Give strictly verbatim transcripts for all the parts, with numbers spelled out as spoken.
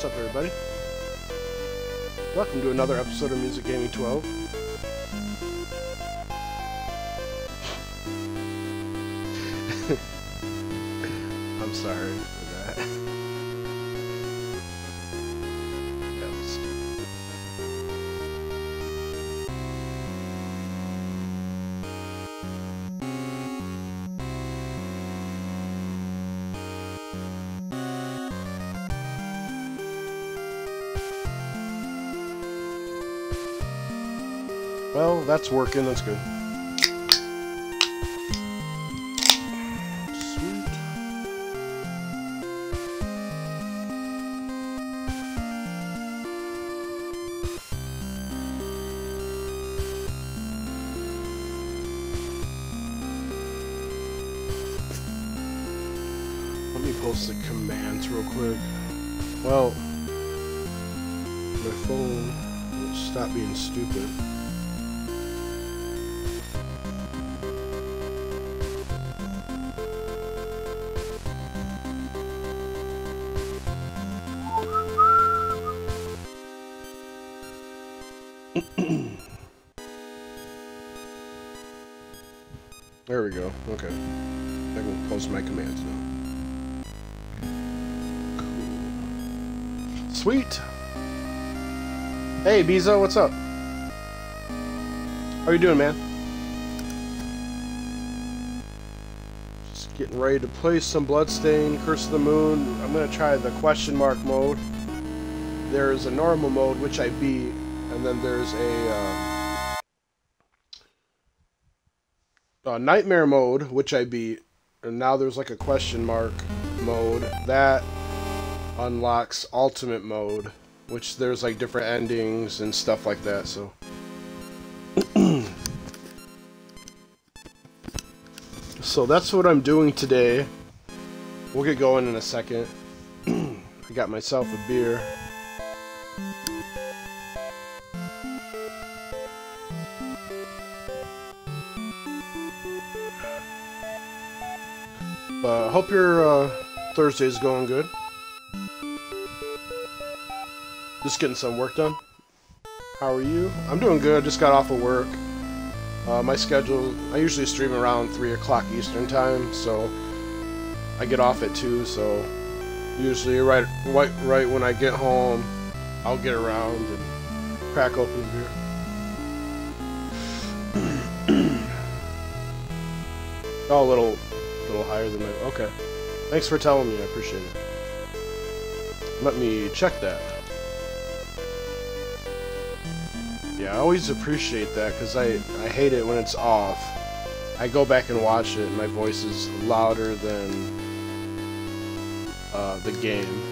What's up, everybody? Welcome to another episode of Music Gaming twelve. I'm sorry for that. That was stupid. Well, that's working, that's good. Sweet. Let me post the commands real quick. Well, my phone will stop being stupid. There we go. Okay. I can post my commands now. Cool. Sweet! Hey, Bezo, what's up? How you doing, man? Just getting ready to play some Bloodstain, Curse of the Moon. I'm gonna try the question mark mode. There's a normal mode, which I beat, and then there's a... Um, Uh, Nightmare mode, which I beat, and now there's like a question mark mode that unlocks ultimate mode, which there's like different endings and stuff like that. So, so that's what I'm doing today. We'll get going in a second. I got myself a beer. Uh, hope your uh, Thursday's going good. Just getting some work done. How are you? I'm doing good. Just got off of work. Uh, my schedule, I usually stream around three o'clock Eastern time, so I get off at two, so usually right, right, right when I get home, I'll get around and crack open a beer. Oh, a little... A little higher than my... Okay. Thanks for telling me. I appreciate it. Let me check that. Yeah, I always appreciate that because I, I hate it when it's off. I go back and watch it and my voice is louder than uh, the game.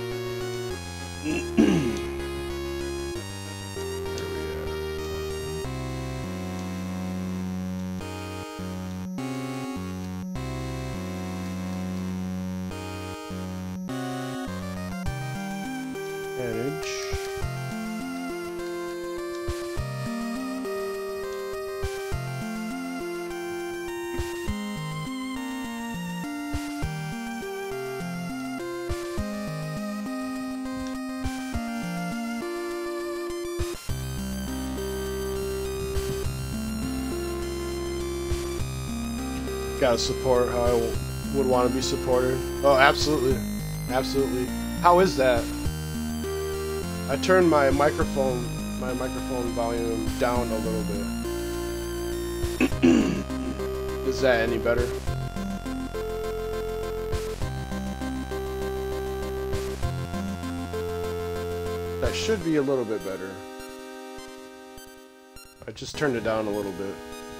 Gotta support how I would want to be supported. Oh, absolutely. Absolutely. How is that? I turned my microphone, my microphone volume down a little bit. Is that any better? That should be a little bit better. I just turned it down a little bit.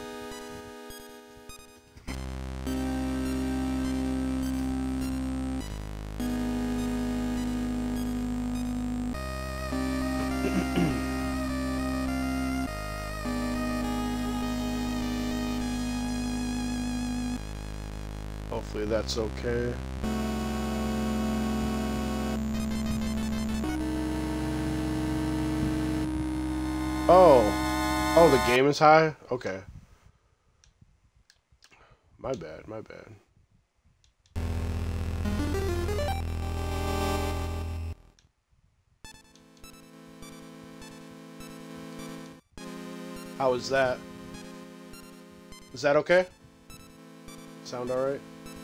Hopefully that's okay. Oh. Oh, the game is high? Okay. My bad, my bad. How is that? Is that okay? Sound alright?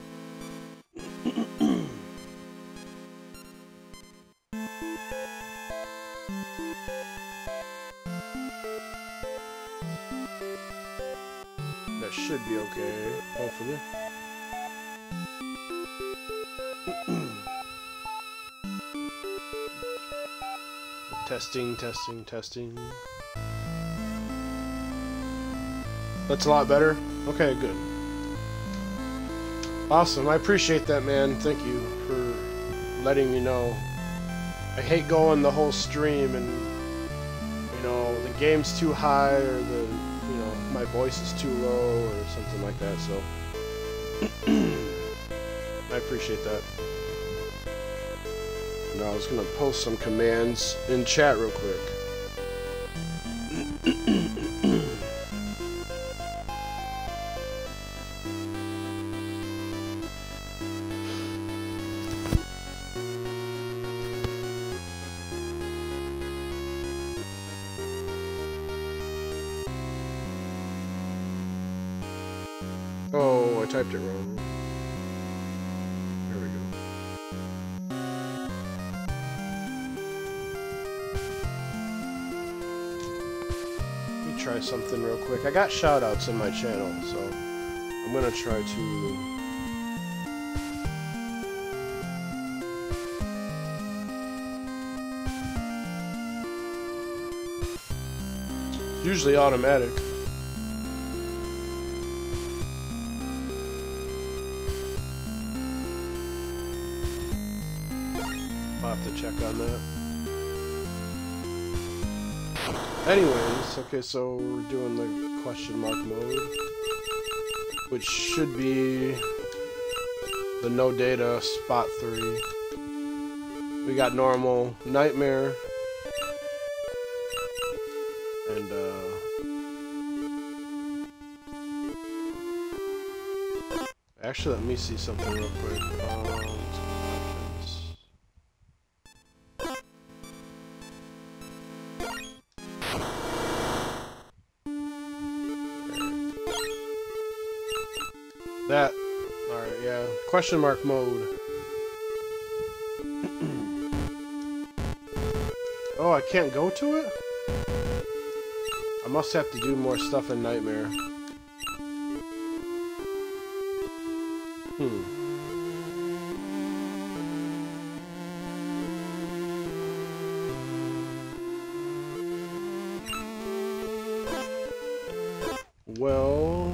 That should be okay, hopefully. Testing, testing, testing. That's a lot better? Okay, good. Awesome, I appreciate that, man. Thank you for letting me know. I hate going the whole stream and, you know, the game's too high or the, you know, my voice is too low or something like that, so I appreciate that. Now I was gonna post some commands in chat real quick. Oh, I typed it wrong. There we go. Let me try something real quick. I got shoutouts in my channel, so I'm gonna try to... It's usually automatic. I'll have to check on that. Anyways, okay, so we're doing the question mark mode, which should be the no data spot three. We got normal, nightmare, and uh, actually, let me see something real quick. Um, That, alright, yeah. Question mark mode. Oh, I can't go to it? I must have to do more stuff in Nightmare. Hmm. Well...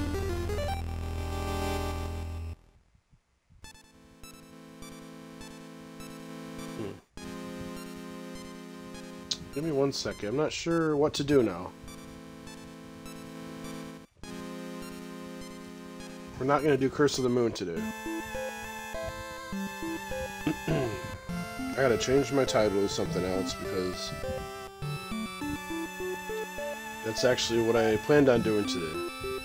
Give me one second. I'm not sure what to do now. We're not going to do Curse of the Moon today. I gotta change my title to something else because that's actually what I planned on doing today.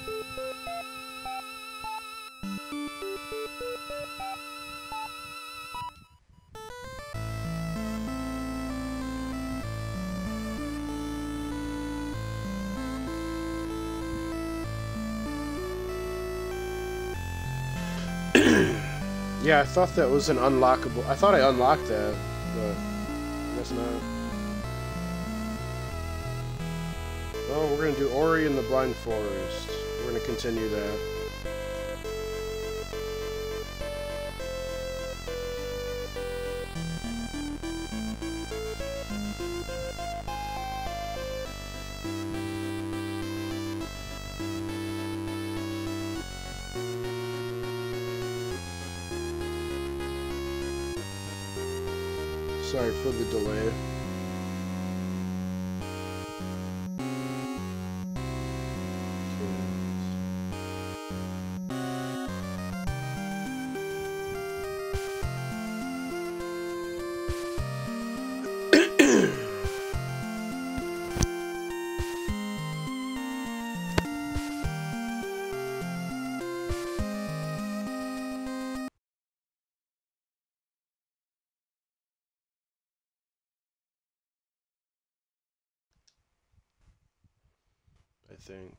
Yeah, I thought that was an unlockable... I thought I unlocked that, but I guess not. Oh, we're gonna do Ori in the Blind Forest. We're gonna continue that. Sorry for the delay. think.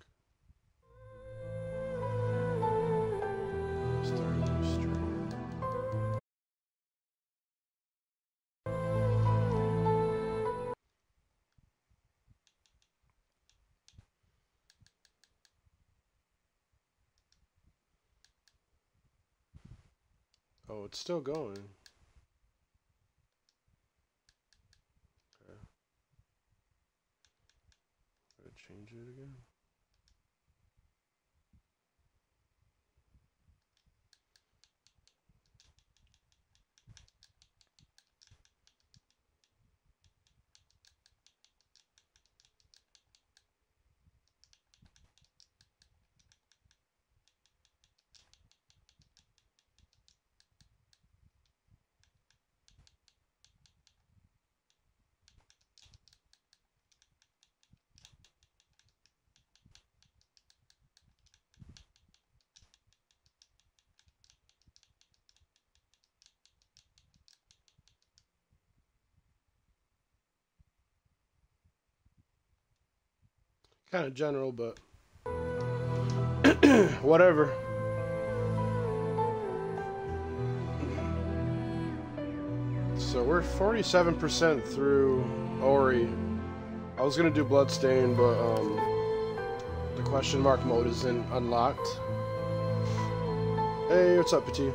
Start a new stream. Oh, it's still going. Okay. Gotta change it again. Kind of general, but whatever. So we're forty-seven percent through Ori. I was gonna do Bloodstain, but um, the question mark mode isn't unlocked. Hey, what's up, Petit?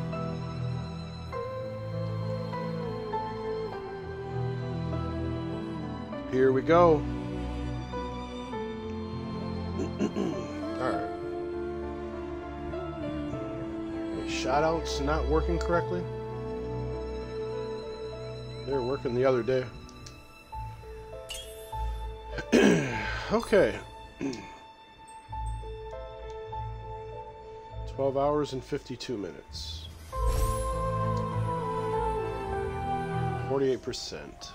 Here we go. Alright. Shoutouts not working correctly? They were working the other day. Okay. twelve hours and fifty-two minutes. forty-eight percent.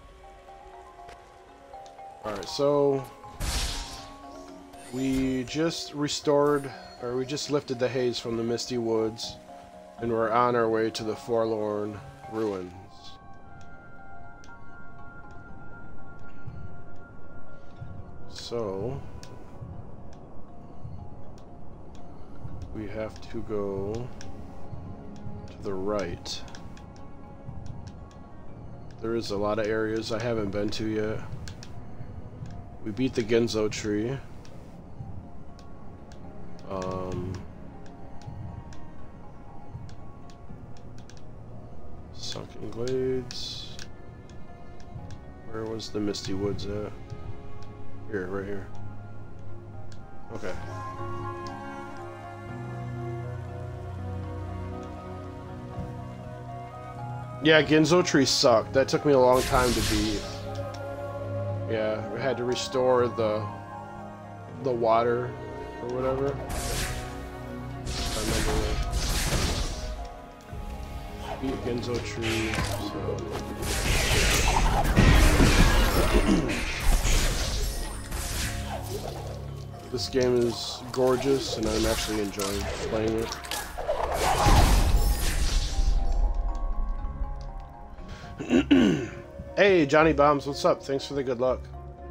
Alright, so we just restored, or we just lifted the haze from the Misty Woods, and we're on our way to the Forlorn Ruins. So we have to go to the right. There is a lot of areas I haven't been to yet. We beat the Ginzo tree. Um, Sunken Glades. Where was the Misty Woods at? Here, right here. Okay. Yeah, Ginzo tree sucked. That took me a long time to beat. Yeah, we had to restore the the water or whatever. I remember beat Ginzo tree. So. This game is gorgeous, and I'm actually enjoying playing it. Hey, Johnny Bombs, what's up? Thanks for the good luck.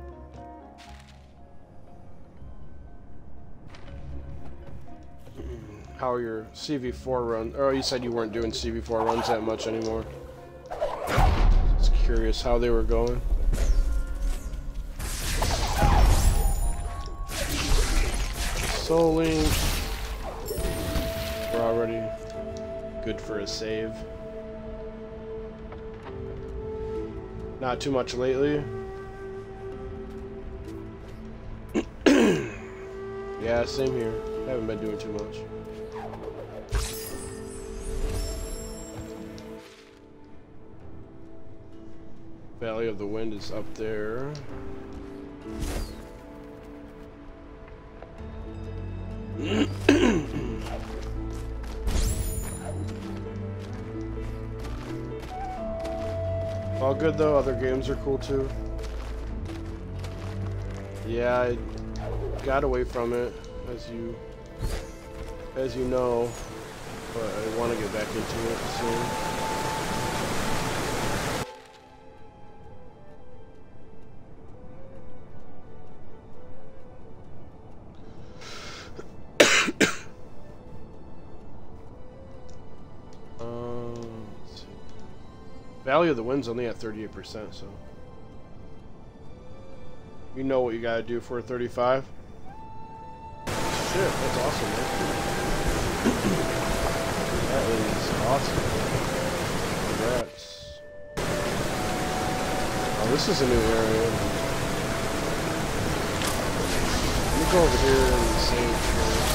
How are your C V four runs? Oh, you said you weren't doing C V four runs that much anymore. Just curious how they were going. Soul Link. We're already good for a save. Not too much lately. Yeah, same here. Haven't been doing too much. Valley of the Wind is up there. All good though, other games are cool too. Yeah, I got away from it, as you as you know, but I want to get back into it soon. Value of the wind's only at thirty-eight percent, so you know what you gotta do for a thirty-five. Shit, that's awesome, man. That is awesome. Congrats. Oh, this is a new area. Let me go over here and save first.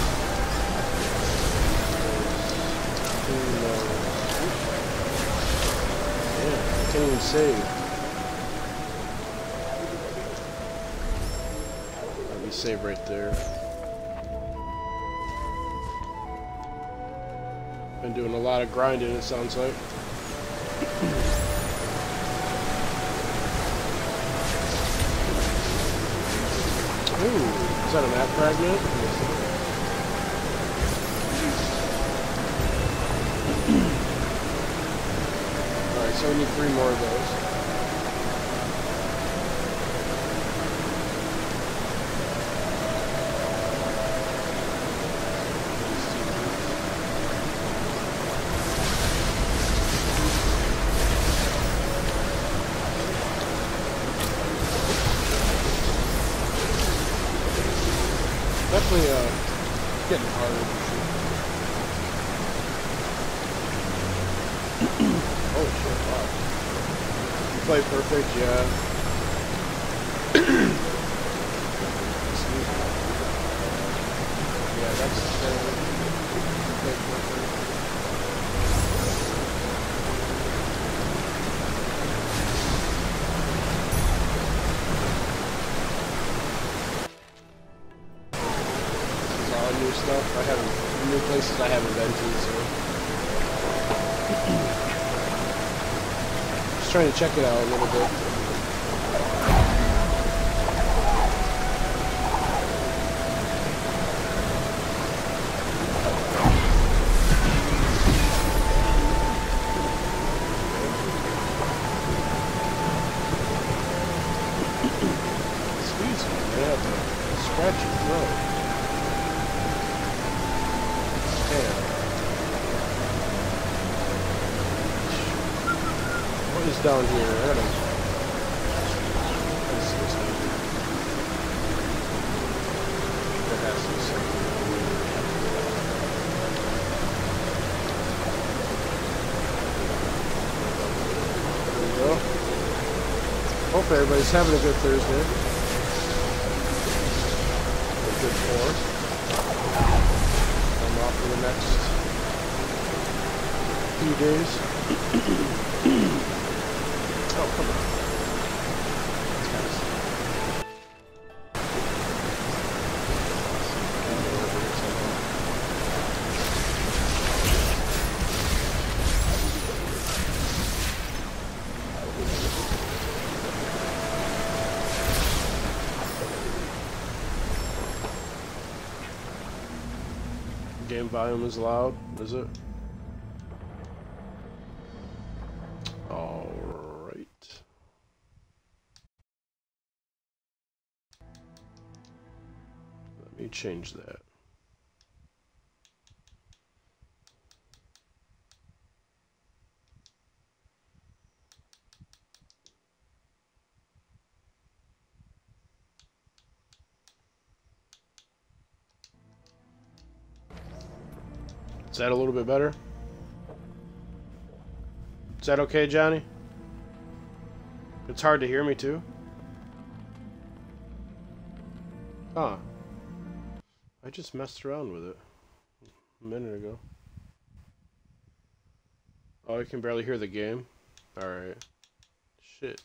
Yeah, I can't even save. Let me save right there. Been doing a lot of grinding, it sounds like. Ooh, is that a map fragment? Alright, so we need three more of those. Definitely uh, getting harder to shoot. Oh shit, wow. You play perfect, yeah. Yeah, that's the thing. You play perfect. New stuff. I haven't new places I haven't been to, so just trying to check it out a little bit. Squeeze me, man. I have to scratch your throat. What is down here? I gotta... Let's see what's down here. There has to be something. There we go. Hope everybody's having a good Thursday. A good four. I'm off for the next few days. Oh, come on. That's kind of sick. Game volume is loud, is it? Alright. Let me change that. Is that a little bit better? Is that okay, Johnny? It's hard to hear me too. Huh. I just messed around with it a minute ago. Oh, I can barely hear the game? Alright. Shit.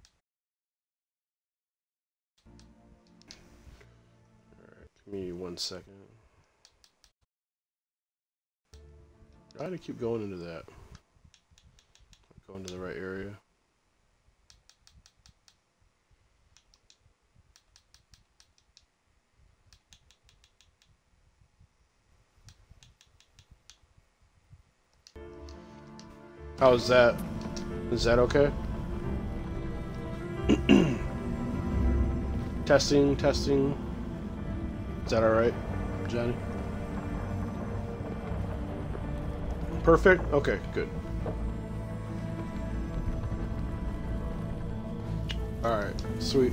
Alright, give me one second. Try to keep going into that. Go into the right area. How is that? Is that okay? Testing, testing. Is that alright, Johnny? Perfect? Okay, good. Sweet.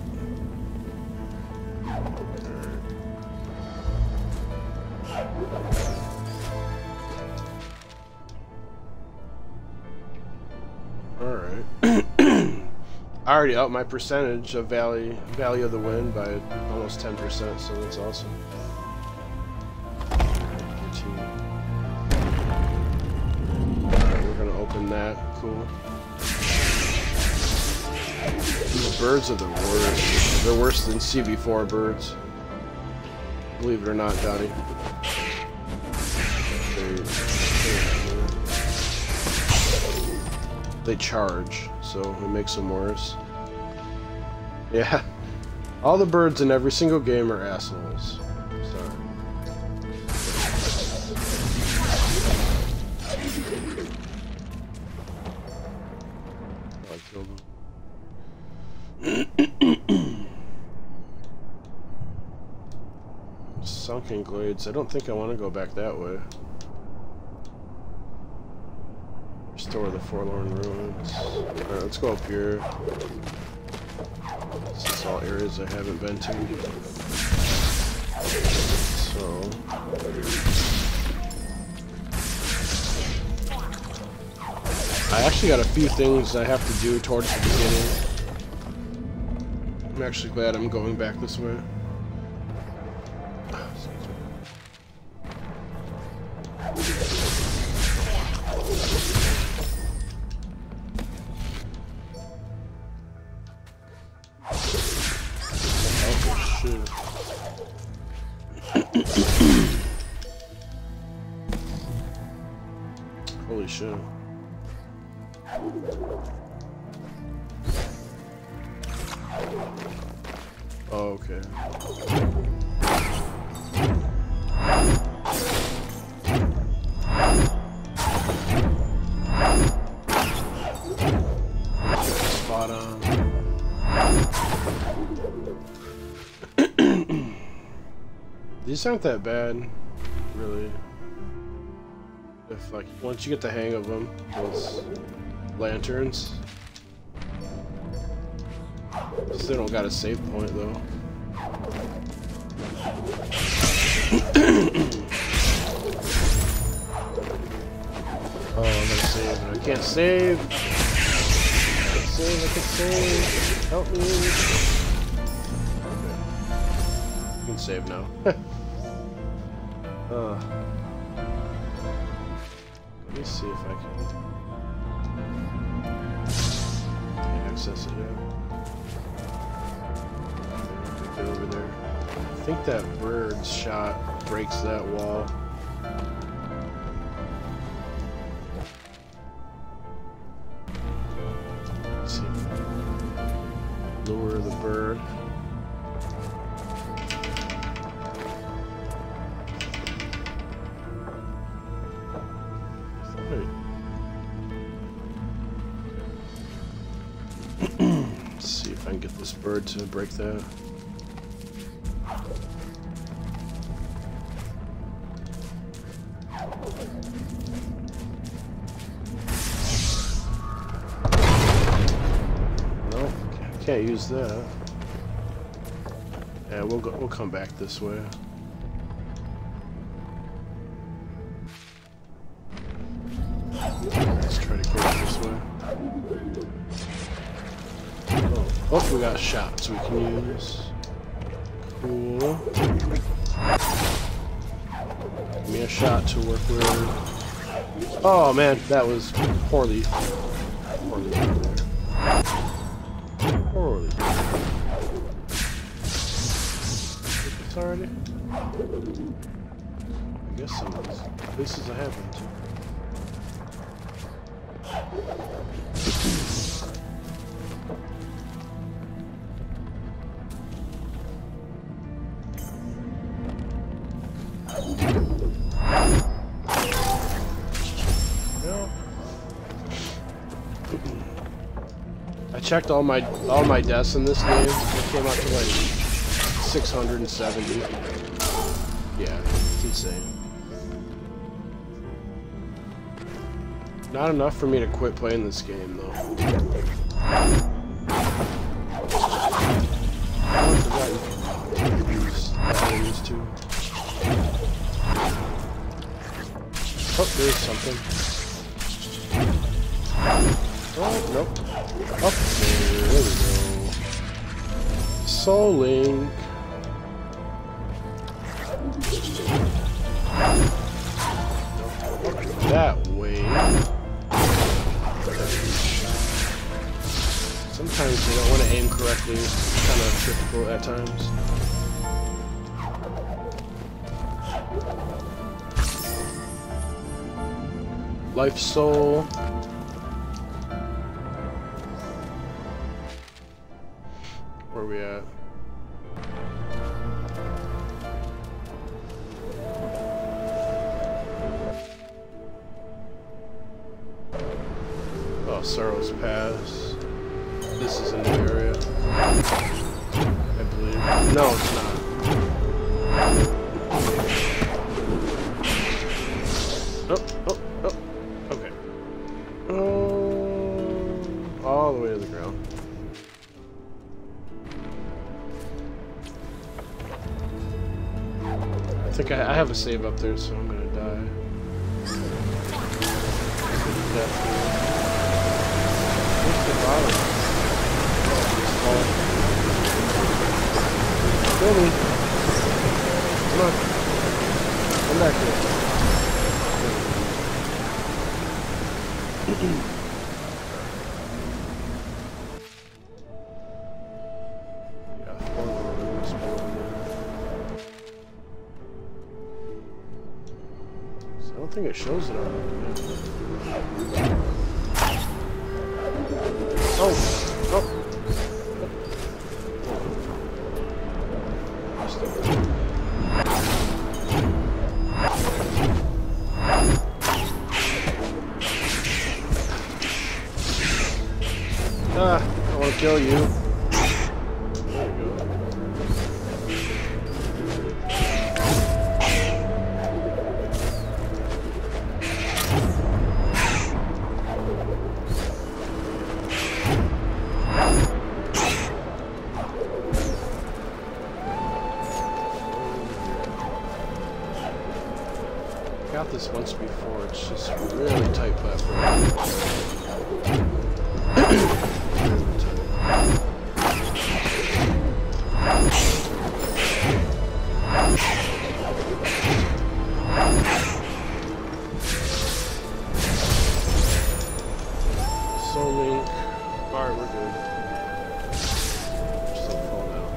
Alright. I already upped my percentage of Valley Valley of the Wind by almost ten percent, so that's awesome. thirteen. Alright, we're gonna open that. Cool. These birds are the worst. They're worse than C V four birds. Believe it or not, Johnny. They, they charge, so it makes them worse. Yeah. All the birds in every single game are assholes. Sorry. I killed them. Sunken Glades. I don't think I want to go back that way. Restore the Forlorn Ruins. Alright, let's go up here. This is all areas I haven't been to. So... I actually got a few things I have to do towards the beginning. I'm actually glad I'm going back this way. Holy shit. Oh, okay. Spot on. These aren't that bad, really. If like once you get the hang of them, those lanterns. Still don't got a save point though. Oh, I'm gonna save, but I can't save. I can't save. I can't save. Help me. Okay, you can save now. uh. Let me see if I can access it yet. Get over there. I think that bird's shot breaks that wall. Let's see. Lure the bird. Let's see if I can get this bird to break that. No, can't use that. Yeah, we'll go. We'll come back this way. Let's try to go this way. Oh, we got shots we can use. Cool. Give me a shot to work with. Oh man, that was poorly. Poorly done there. Poorly. It's already? I guess some of these places I haven't. I checked all my all my deaths in this game. It came out to like six hundred seventy. Yeah, it's insane. Not enough for me to quit playing this game though. too. Oh, there's something. Oh, nope. Up there. There we go. Soul Link. That way. Sometimes you don't want to aim correctly. It's kind of difficult at times. Life Soul. Where are we at? Oh, Sorrow's Pass. This is a new area, I believe. No, it's not. Oh, oh, oh. Okay. Oh, all the way to the ground. I think I, I have a save up there, so I'm gonna die. Definitely. What's the bottom? Oh, kill me. Come on. Come back here. Yeah, four more rooms below there. So I don't think it shows it on there. Oh! Oh! Ah, I want to kill you. There you go. Got this once before, it's just a really tight platform. Soul Link. Alright, we're good. Still fall down.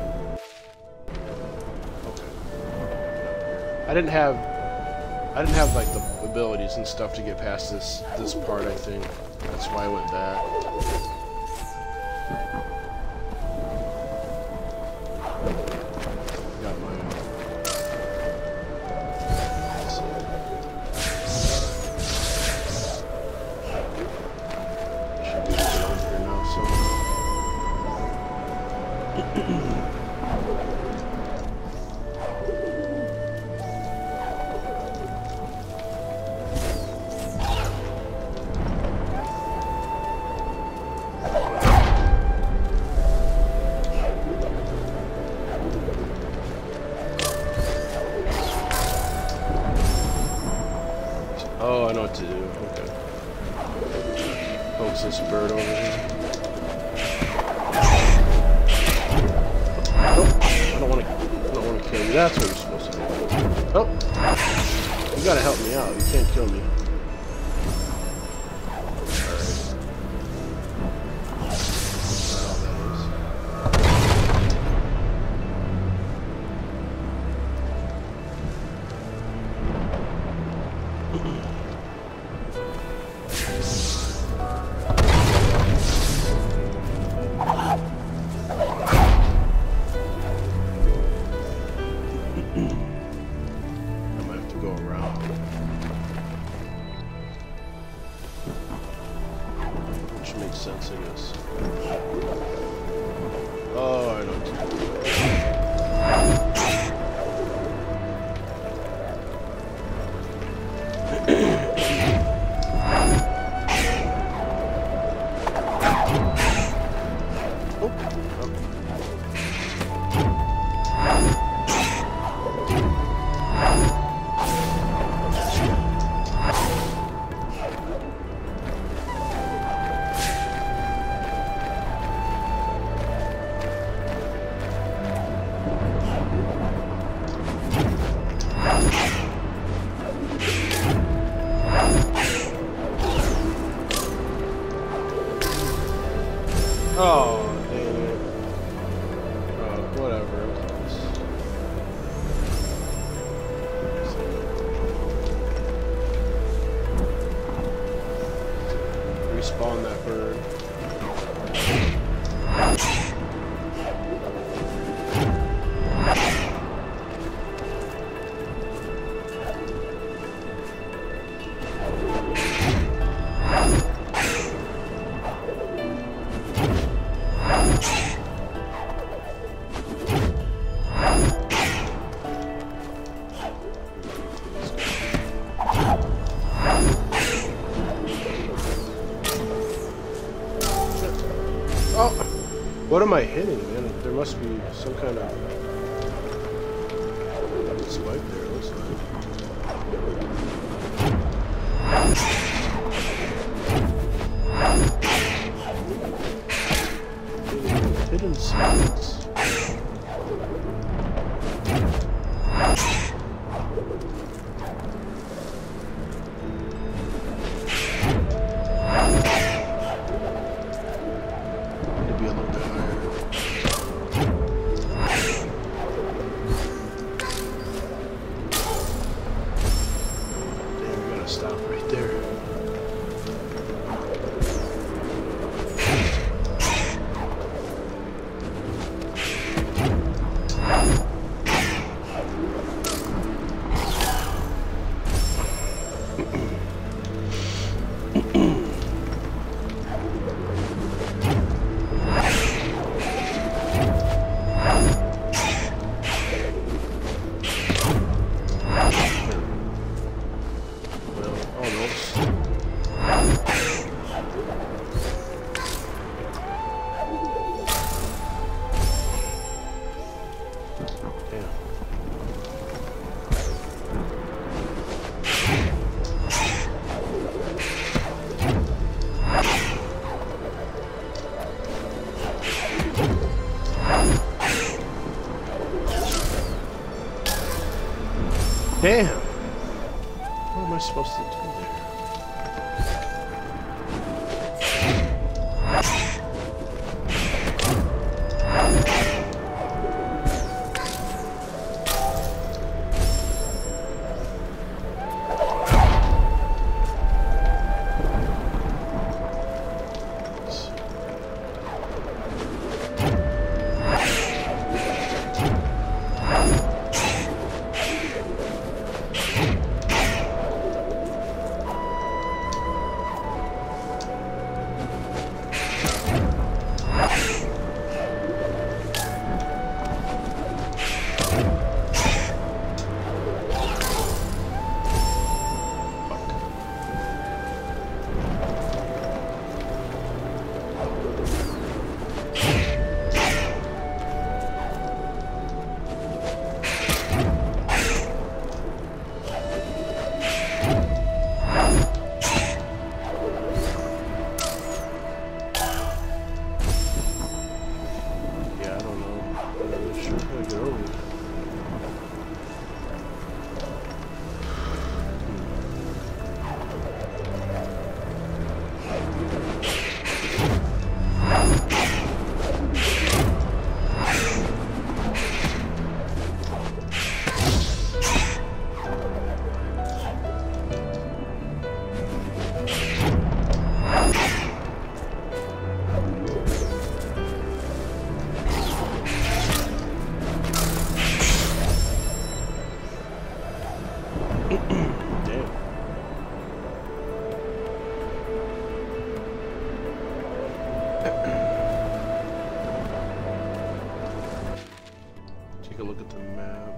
Okay. I didn't have I didn't have like the abilities and stuff to get past this this part, I think. That's why I went back. Got my uh, should be down here now somewhere. Oh, I know what to do. Okay. Focus this bird over here. Nope. I don't want to. I don't want to kill you. That's what you're supposed to do. Oh, you gotta help me out. You can't kill me. Makes sense, I guess. Oh, I know what to do. Oh. Oh, dang it. Oh, whatever. Respawn that bird. Oh, what am I hitting, man? There must be some kind of spike there, it looks like. Hidden spikes. Stop right there. Damn! What am I supposed to do there? Take a look at the map.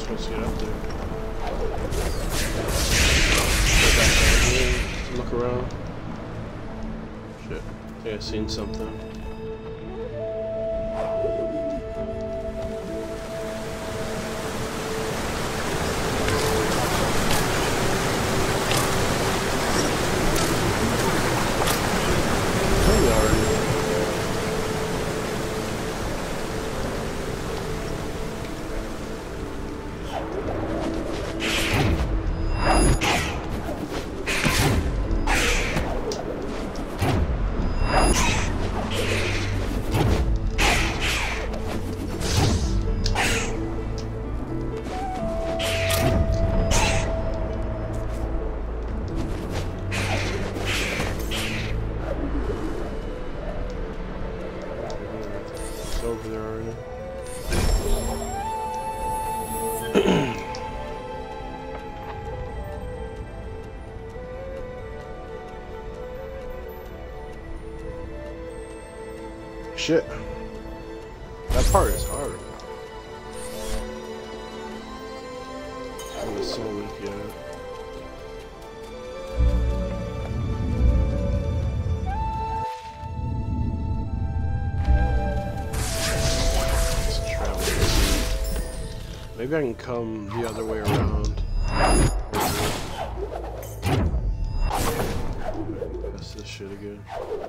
supposed to get up there? Go back down here, look around. Shit, I think I seen something. Over there already. Shit. That part is hard. I'm so weak, yeah. Maybe I can come the other way around. Press this shit again.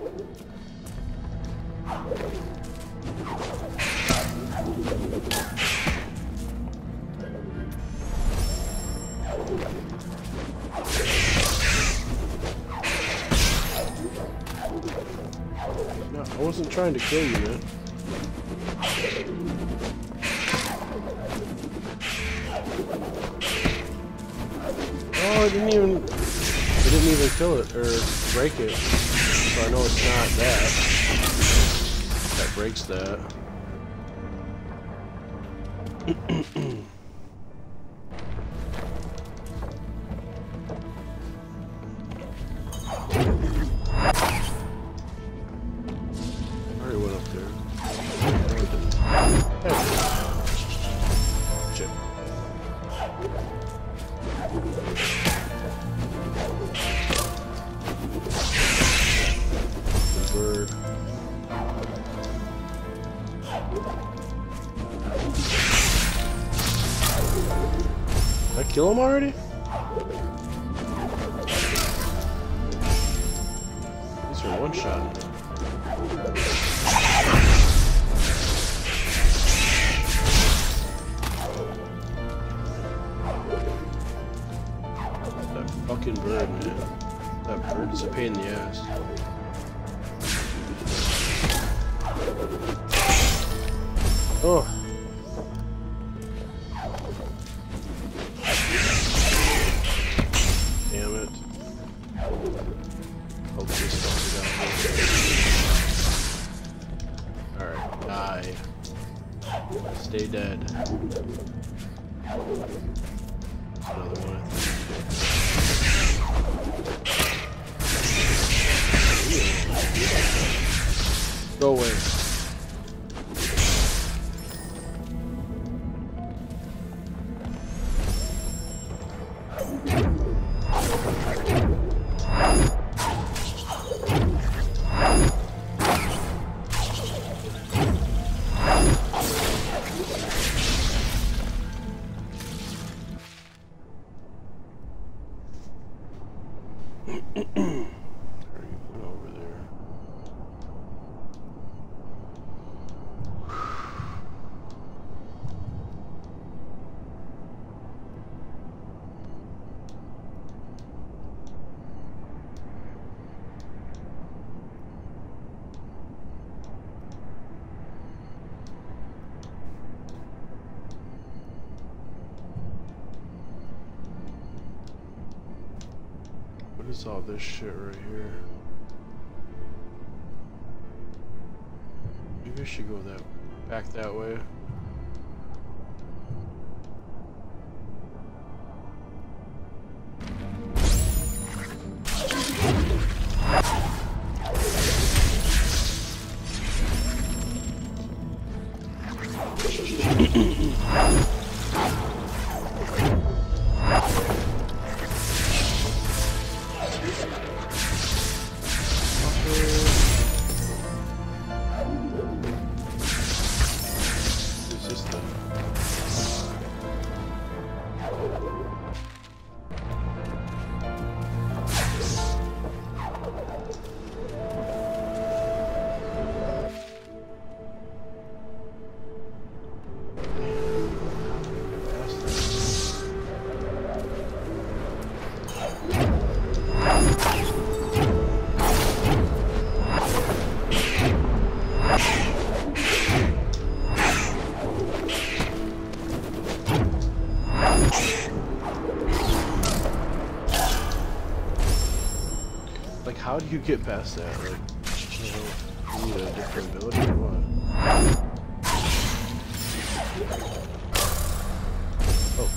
No, I wasn't trying to kill you, man. Oh, I didn't even, I didn't even kill it, or break it, so I know it's not that. That breaks that. I already went up there. Hey. Shit. Bird. Did I kill him already? These are one shot. That fucking bird, man. That bird is a pain in the ass. Oh. Damn it. Hope this fucking down here. Alright, die. Stay dead. Another one, I think. Go away. Over there. What is all this shit right here? Maybe I should go that back that way. Like, how do you get past that? Like, you know, you need a different ability or what? Oh.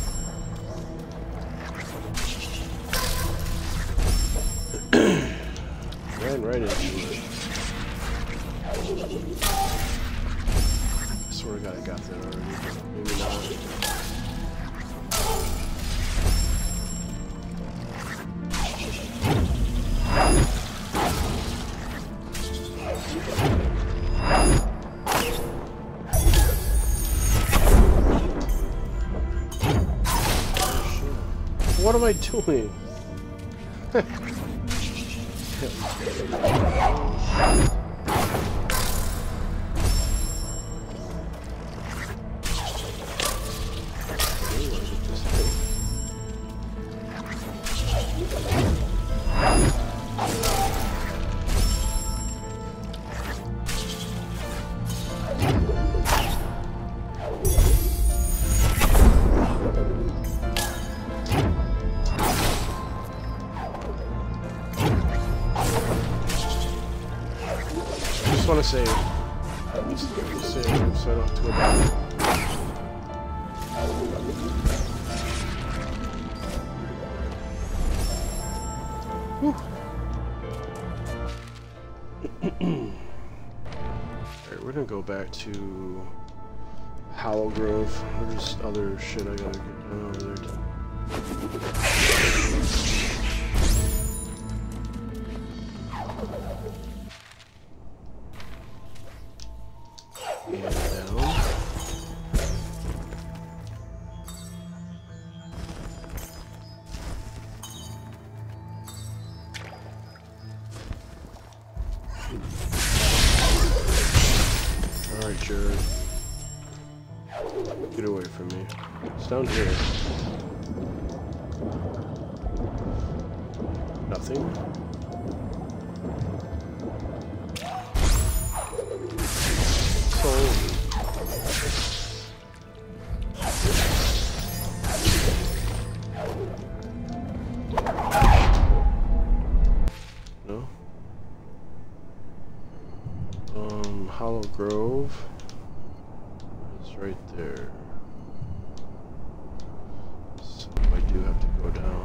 Ran right into it. I swear to God I got that already, but maybe not. What am I doing? I just want to save. At least save so I don't have to go back. Whew. Alright, we're gonna go back to Hollow Grove. There's other shit I gotta get done over there too. Alright, Jared. Get away from me. It's down here. Nothing. So... No? Um, Hollow Grove is right there. So I do have to go down.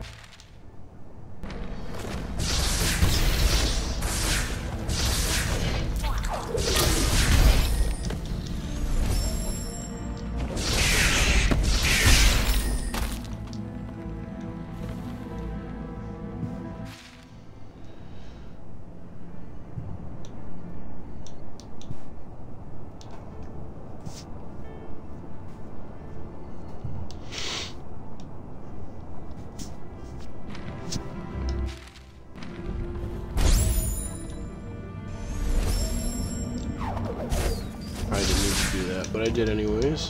I didn't need to do that, but I did anyways.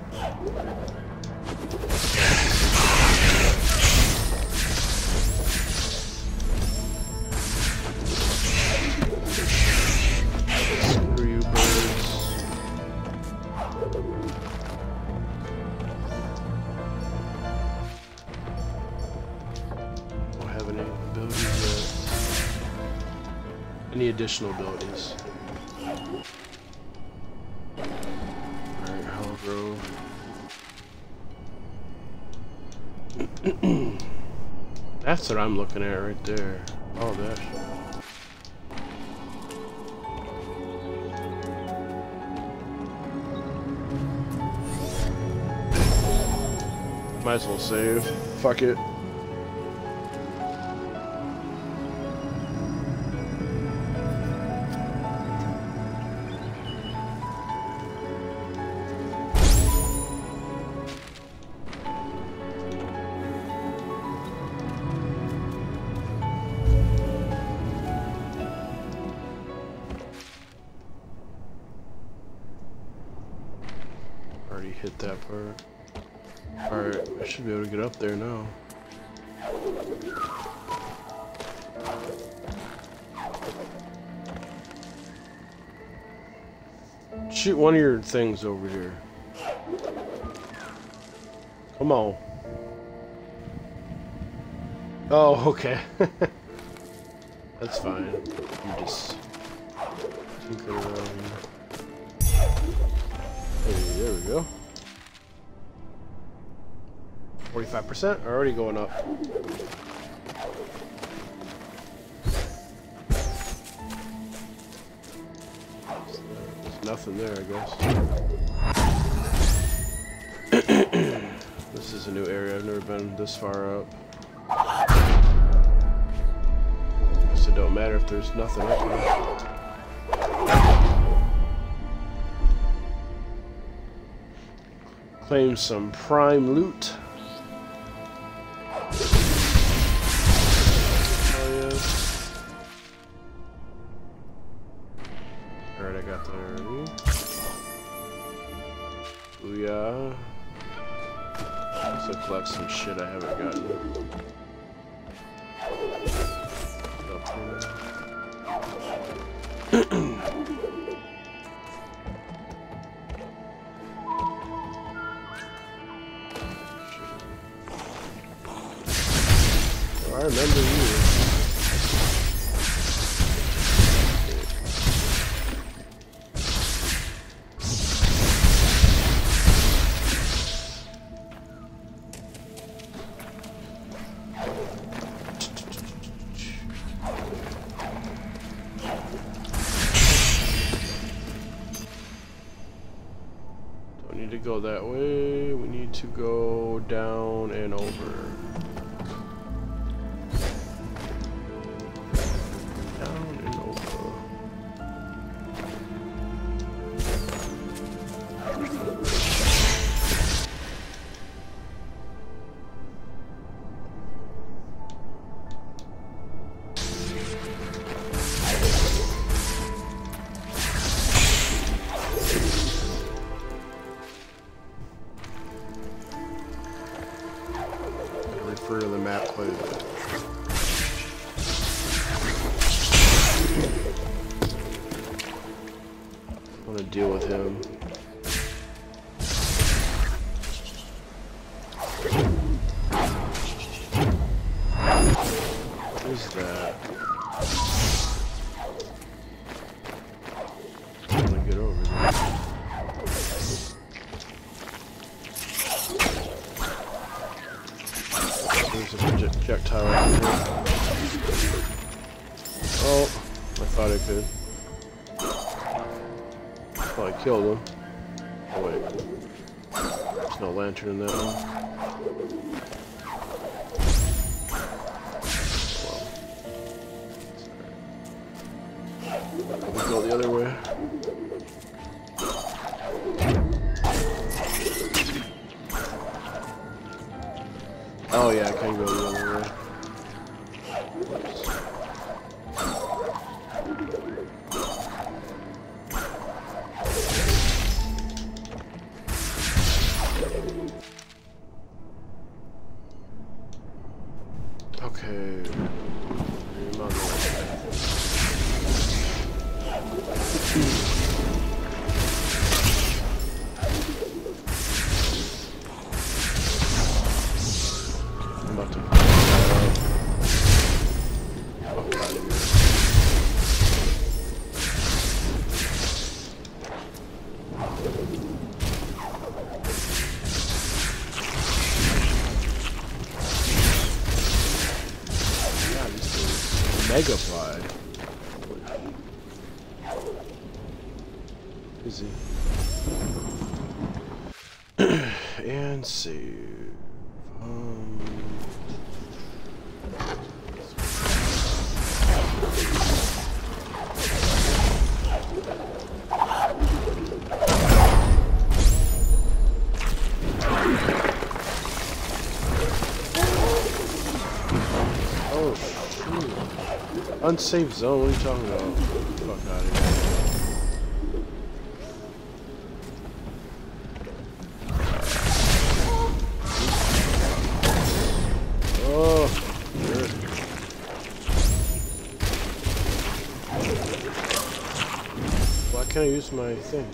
Screw you, birds. Don't have any abilities yet. Any additional abilities? Alright, Hollow Grove. That's what I'm looking at right there. Oh, that shit. Might as well save. Fuck it. already hit that part. Alright, I should be able to get up there now. Shoot one of your things over here. Come on. Oh, okay. That's fine. You just tinker around. Hey, there we go. forty-five percent already going up. There's nothing there, I guess. This is a new area. I've never been this far up. Guess it don't matter if there's nothing up here. Claim some prime loot. Oh yeah. Alright, I got that already. Booyah. Also collect some shit I haven't gotten. Up here. I remember you. Don't need to go that way. We need to go down and over. Refer to the map quite a bit. I want to deal with him. What is that? I want to get over there. There's a projectile out here. Oh, I thought I could. Oh, I killed him. Oh wait. There's no lantern in that one. Well, we'll go the other way. Oh yeah, I can go the other way. Oops. Okay. I'm about to find out. Oh, God. Yeah, this is mega fly. Easy. And save. Um. Oh, shoot. Unsafe zone? What are you talking about? Fuck out of here. can I use my thing?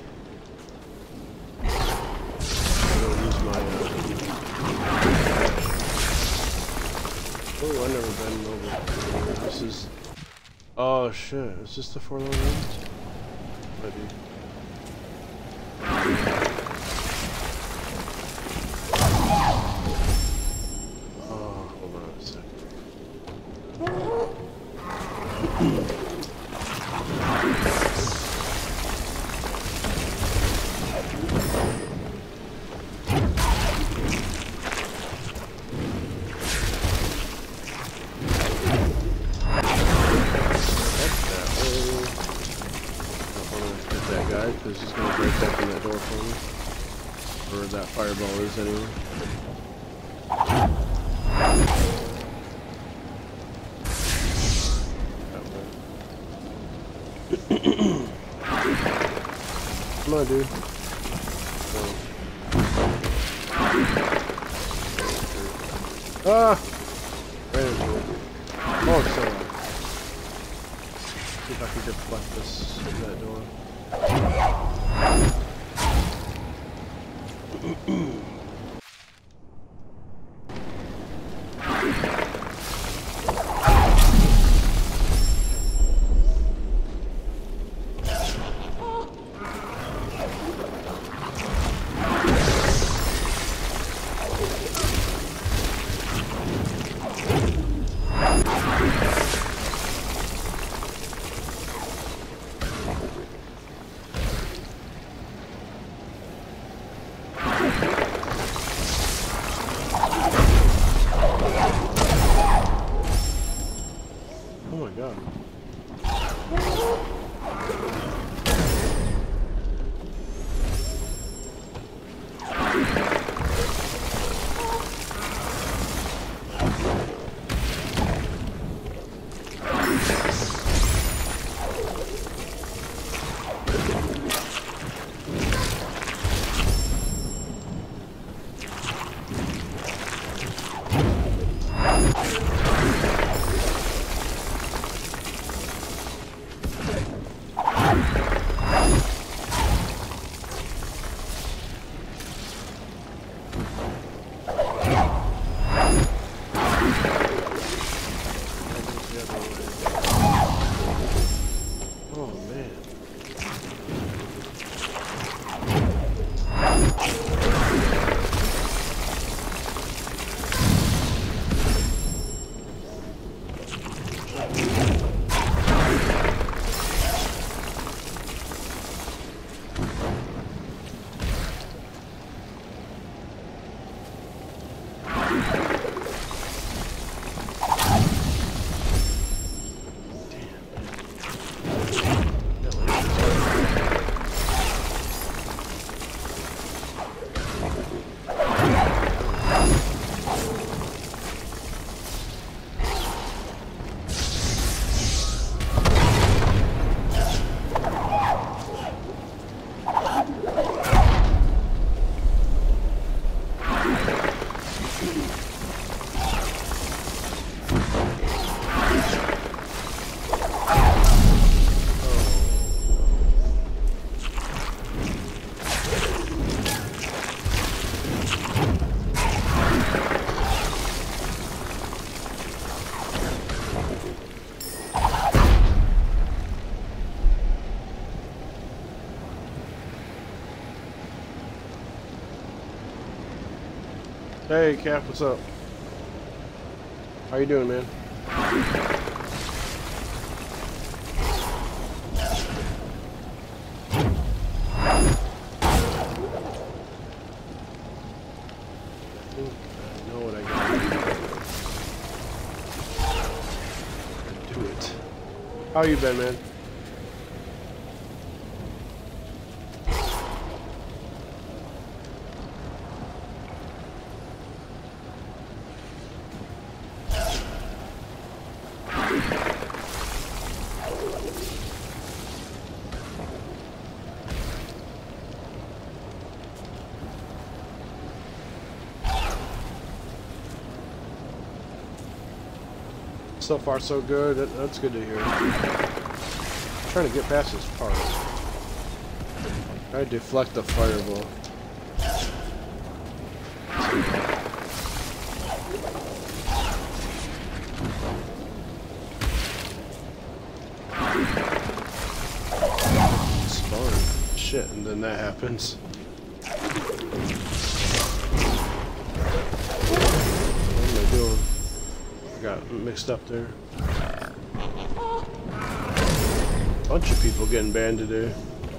I don't use my, uh... Oh, I've never been over here. This is... Oh, shit. Is this the four lane roads? Might be. Oh, hold on a second. Because he's going to break open that door for me. Or that fireball is anyway. Come on, dude. Oh. Ah! Ran into it. Oh, it's still on. See if I can deflect this in that door. Hey, Cap, what's up? How you doing, man? How you been, man? So far, so good. That, that's good to hear. I'm trying to get past this part. I deflect the fireball. Spawn. Shit, and then that happens. What am I doing? I got mixed up there. Bunch of people getting banned today.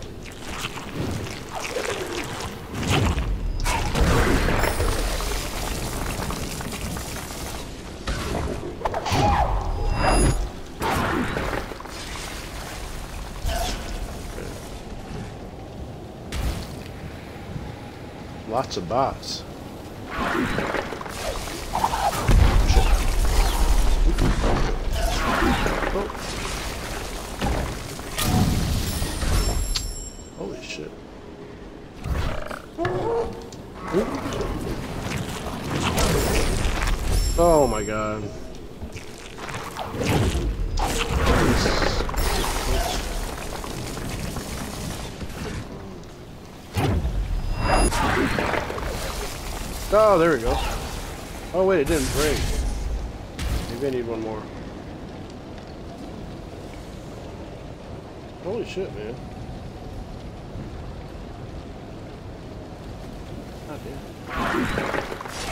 Lots of bots. Shit. Oh. Holy shit. Oh my god. Oh, there we go. Oh wait, it didn't break. Maybe I need one more. Holy shit, man. God damn.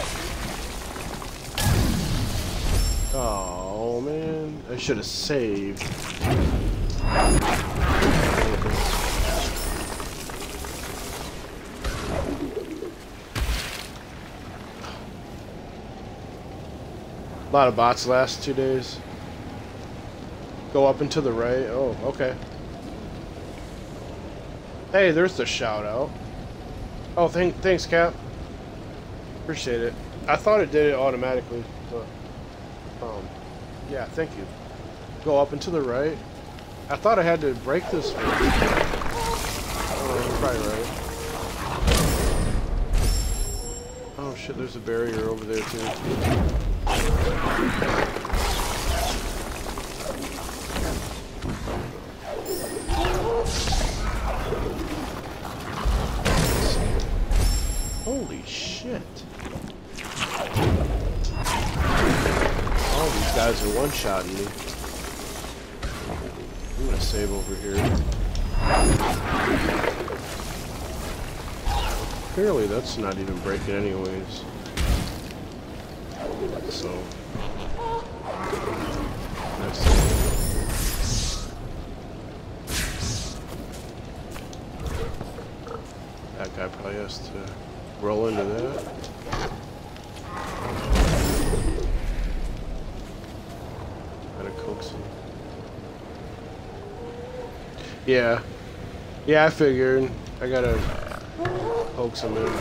Oh man, I should have saved. A lot of bots last two days. Go up and to the right. Oh, okay. Hey, there's the shout out. Oh, thank, thanks, Cap. Appreciate it. I thought it did it automatically, but um, yeah, thank you. Go up and to the right. I thought I had to break this one. Oh, you're probably right. Oh shit, there's a barrier over there too. Holy shit. All these guys are one-shotting me. I'm gonna save over here. Clearly that's not even breaking anyways. So that's that guy probably has to roll into that. Gotta coax him. Yeah. Yeah, I figured. I gotta coax him in.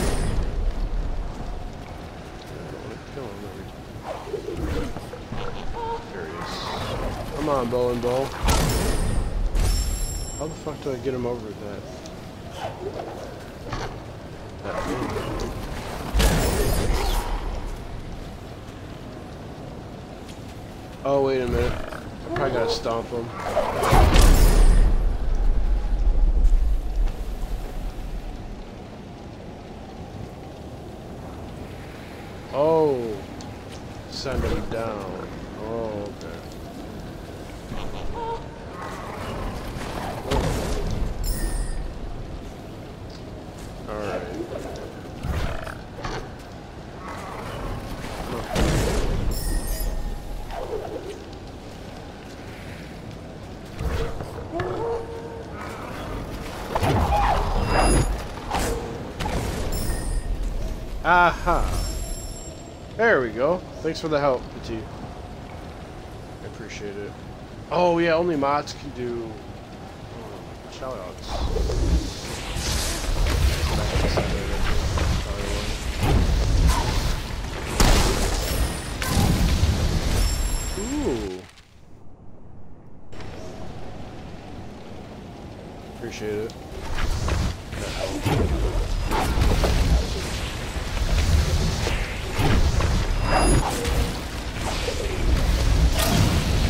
Come on, bow and bow. How the fuck do I get him over that? that thing? Oh, wait a minute. I probably gotta stomp him. Oh. Send him down. Oh, okay. Aha! There we go. Thanks for the help, Petit. I appreciate it. Oh yeah, only mods can do um, shoutouts. Ooh. Appreciate it. That helped.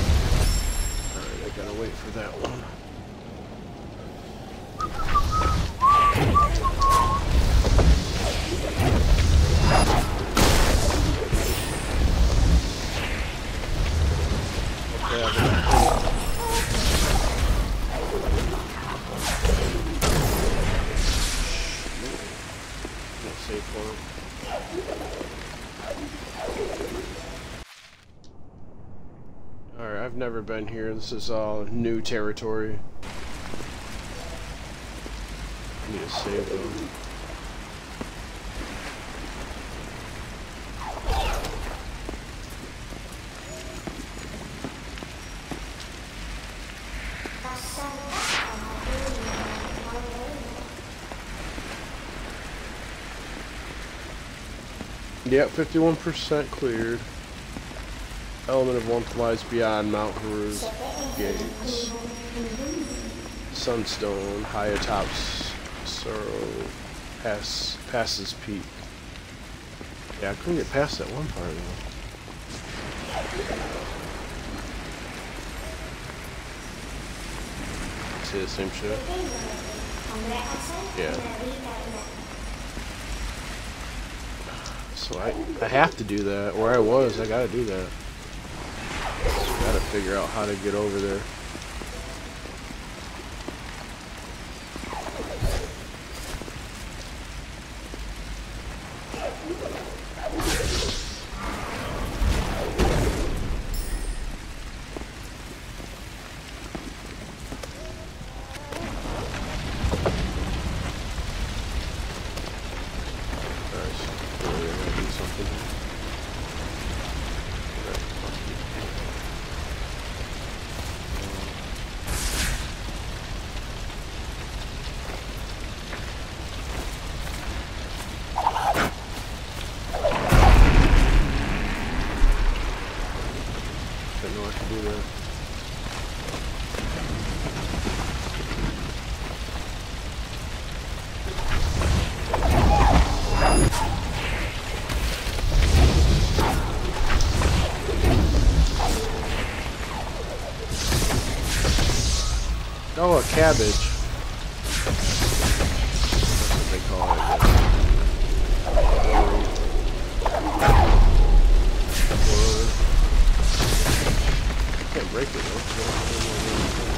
Alright, I gotta wait for that one. Alright, I've never been here. This is all new territory. I need to save them. Yep, fifty-one percent cleared. Element of Warmth lies beyond Mount Haru's gates. Sunstone, high atop Sorrow, pass, passes peak. Yeah, I couldn't get past that one part though. See the same shit? Yeah. So I, I have to do that. Where I was, I gotta do that. So gotta figure out how to get over there. Oh, a cabbage. That's what they call it, I guess. Can't break it though.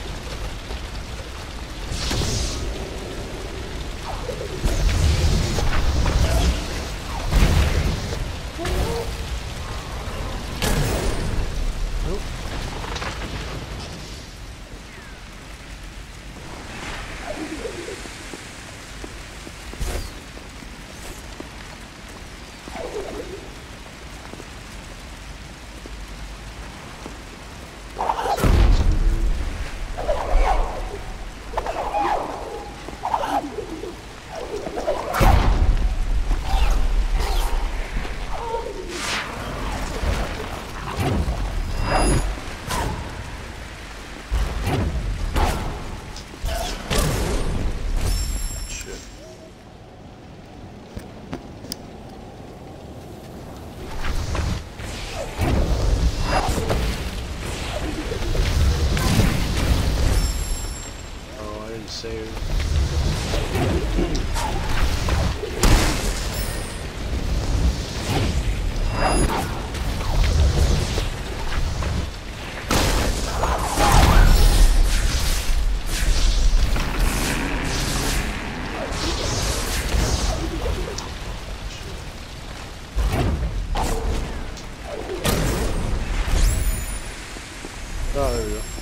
Oh, there we go.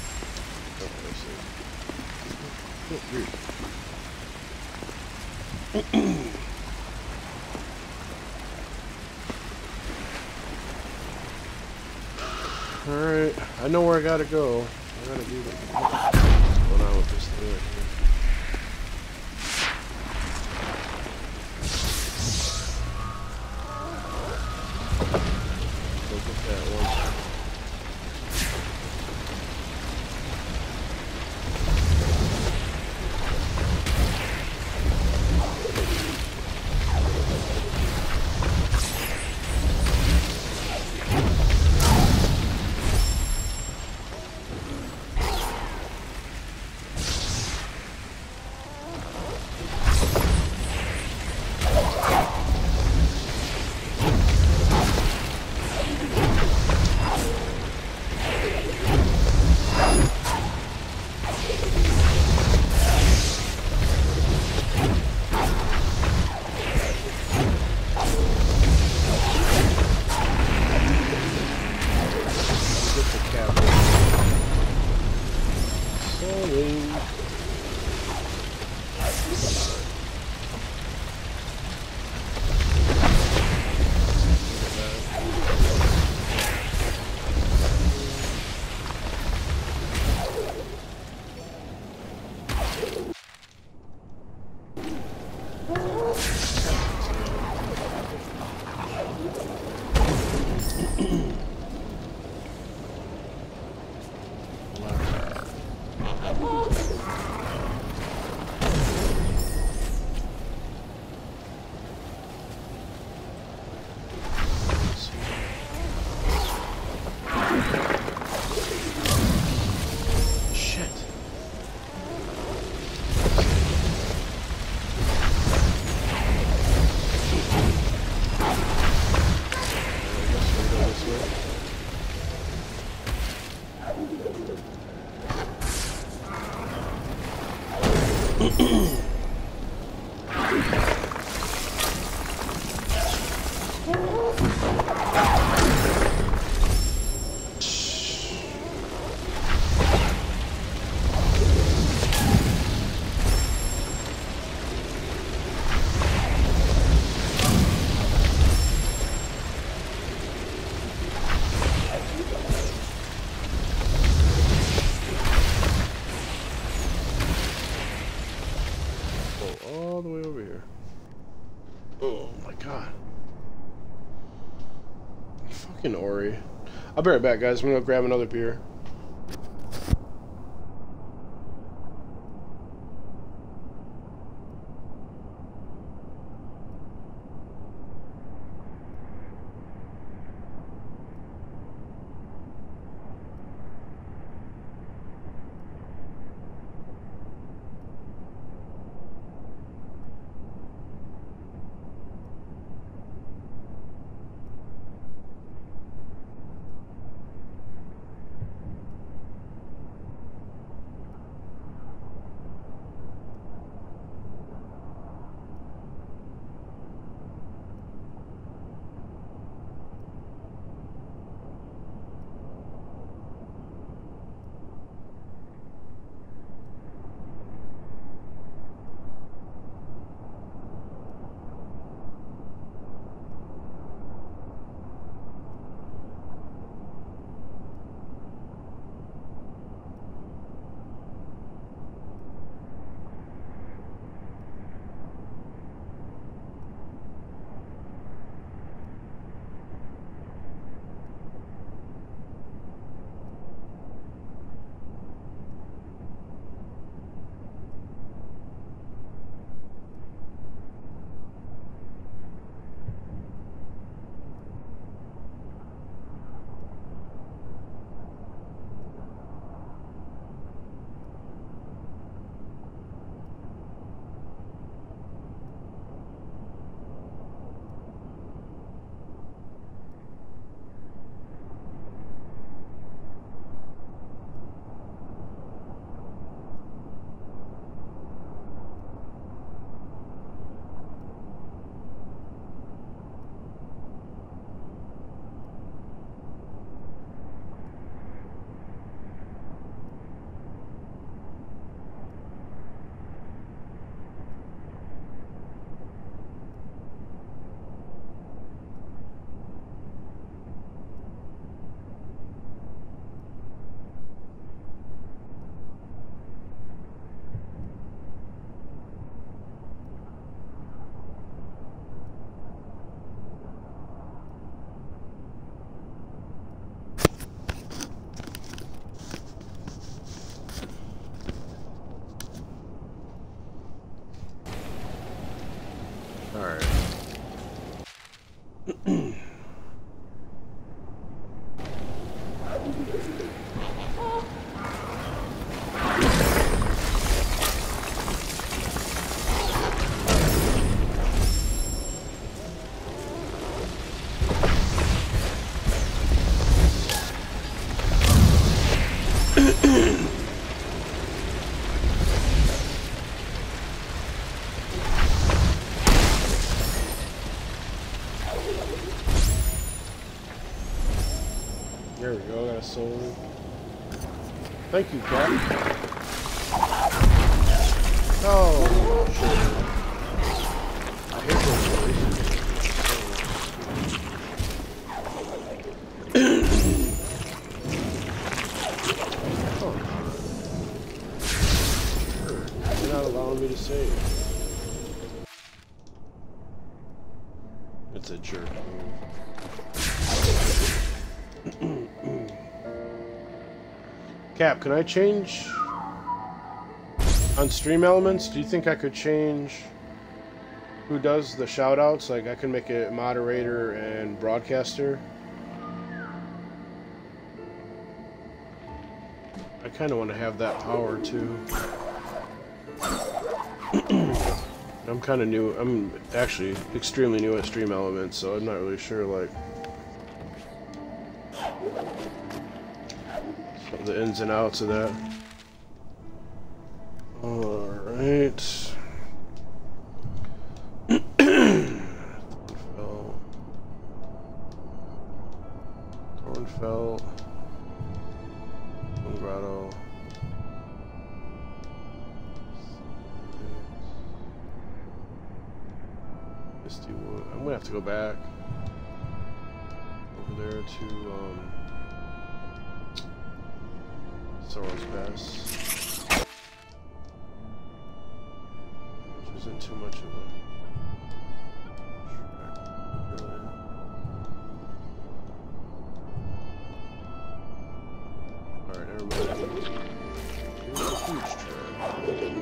Alright, I know where I gotta go. I gotta do that. What's going on with this thing right here? Look at that one. All the way over here. Oh my god. Fucking Ori. I'll be right back, guys. I'm gonna go grab another beer. Alright. There we go, got a soul. Thank you, Cap. Oh, shit. I hate those oh. You're not allowing me to save. It's a jerk move. Cap, can I change on stream elements? Do you think I could change who does the shoutouts? Like I can make it moderator and broadcaster. I kind of want to have that power too. I'm kind of new. I'm actually extremely new at stream elements, so I'm not really sure like the ins and outs of that. Alright. Cornfeld. Grotto. Misty Wood. I'm gonna have to go back over there to um, Sorrow's Pass, which isn't too much of a trek, really. Alright, never mind. Here's a huge trek.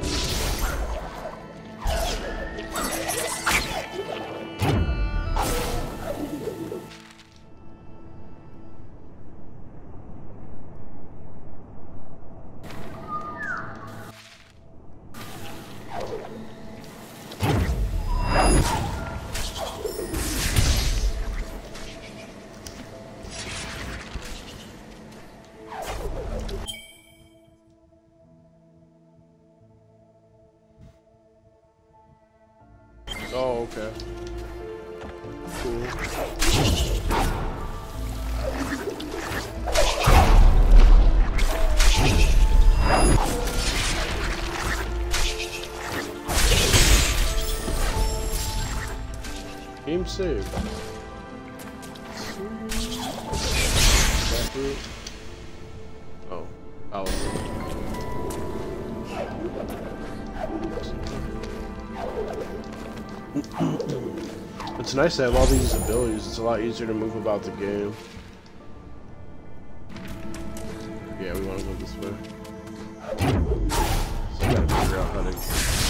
Oh, okay. Cool. Game saved. Backroot. Oh, Oliver. It's nice to have all these abilities. It's a lot easier to move about the game. Yeah, we want to go this way. So I gotta figure out how to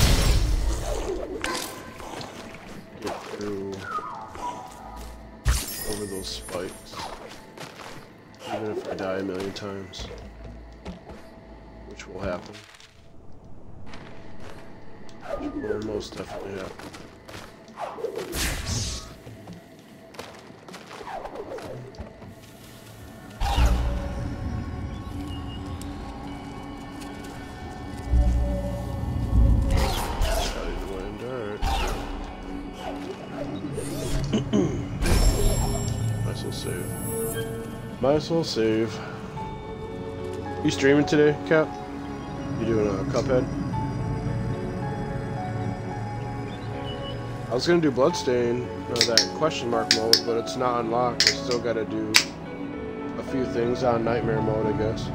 get through over those spikes, even if I die a million times, which will happen. Which will most definitely happen. Might as well save. You streaming today, Cap? You doing a Cuphead? I was gonna do Bloodstain, or that question mark mode, but it's not unlocked. I still gotta do a few things on Nightmare mode, I guess.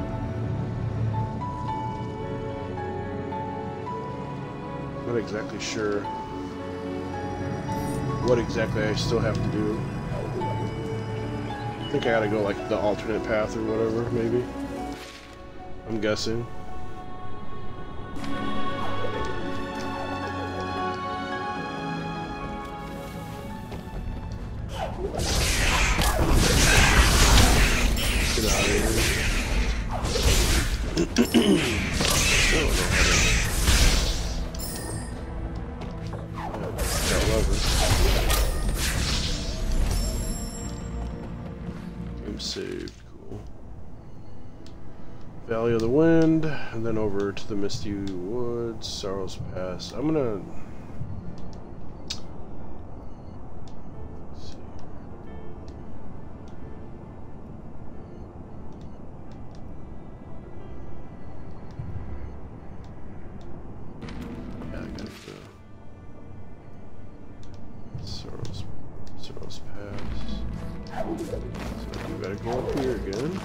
Not exactly sure what exactly I still have to do. I think I gotta go like the alternate path or whatever, maybe. I'm guessing. Get out of here. That lever. Saved, cool. Valley of the Wind, and then over to the Misty Woods, Sorrow's Pass. I'm gonna let's see. Yeah, I gotta go. Sorrow's Sorrow's Pass. So we gotta go up here again.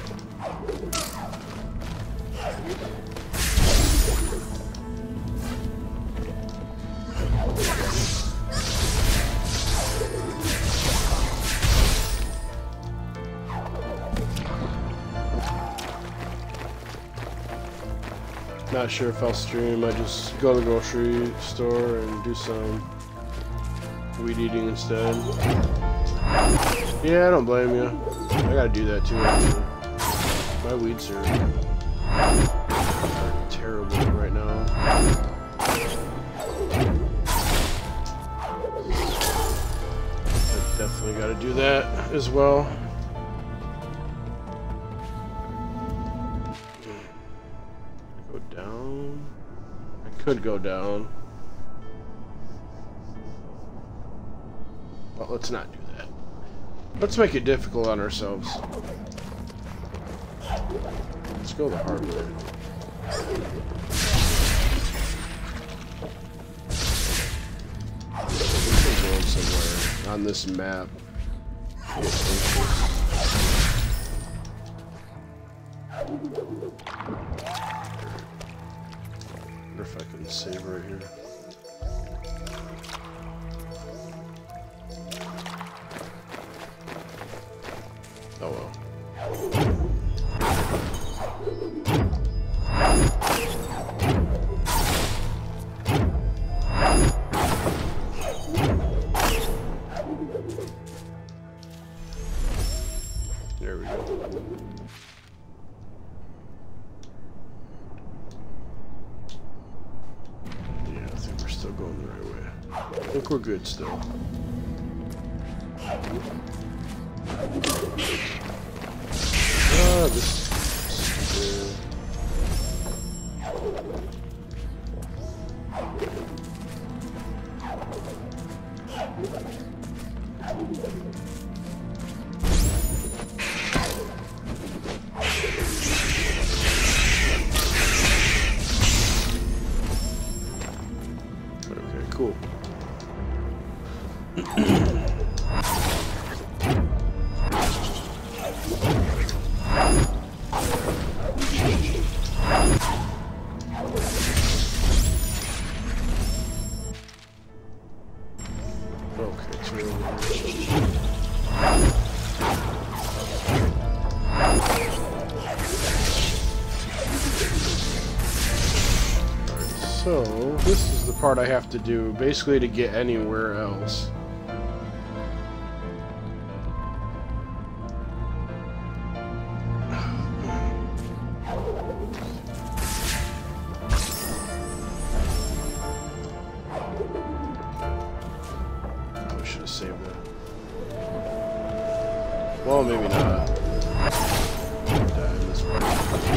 Not sure if I'll stream. I just go to the grocery store and do some weed eating instead. Yeah, I don't blame you. I gotta do that too, actually. My weeds are, are terrible right now. I definitely gotta do that as well. Go down. I could go down. But let's not do that. Let's make it difficult on ourselves. Let's go the hard way. We're going somewhere on this map. Wonder if I can save right here. Oh well. There we go. Yeah, I think we're still going the right way. I think we're good still. Ah, this is okay, cool. So, this is the part I have to do, basically to get anywhere else. I should have saved that. Well, maybe not. Die in this one.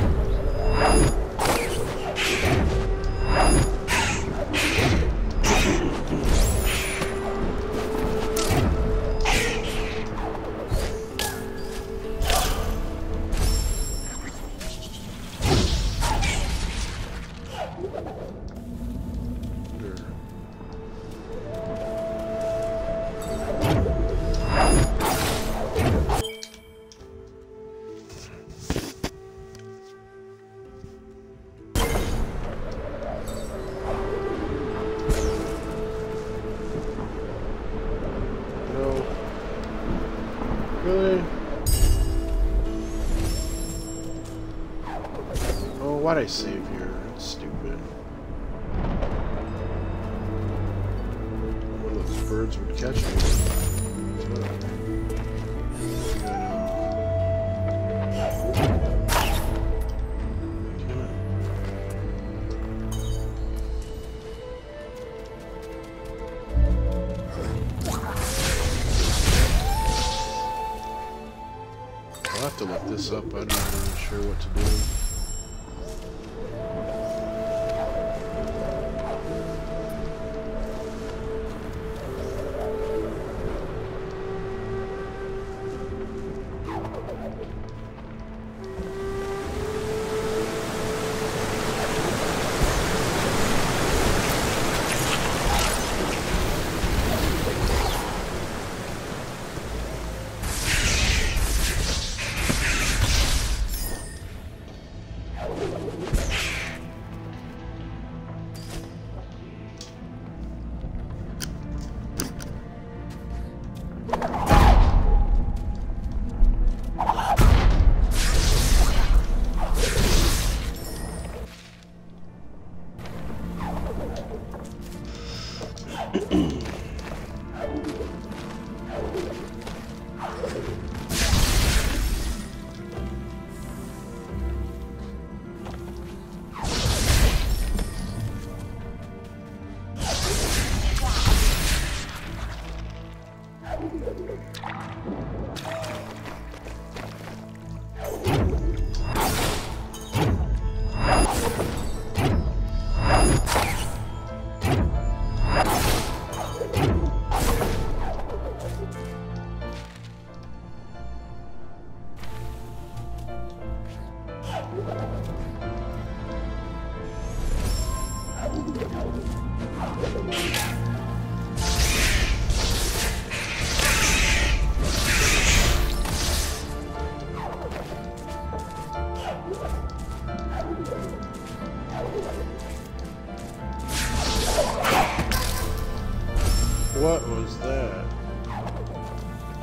Really? Oh, why'd I save here? That's stupid. One of those birds would catch me. I'll have to look this up. I'm not even sure what to do.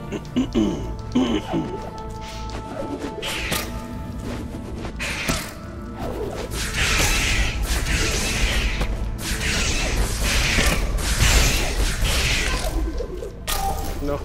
No.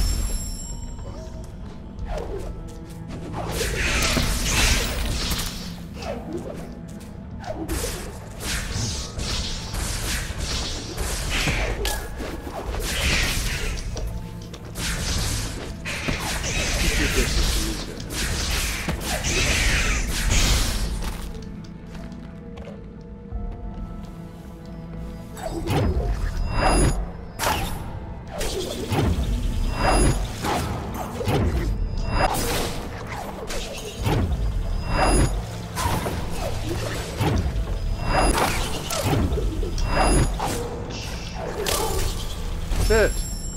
Shit.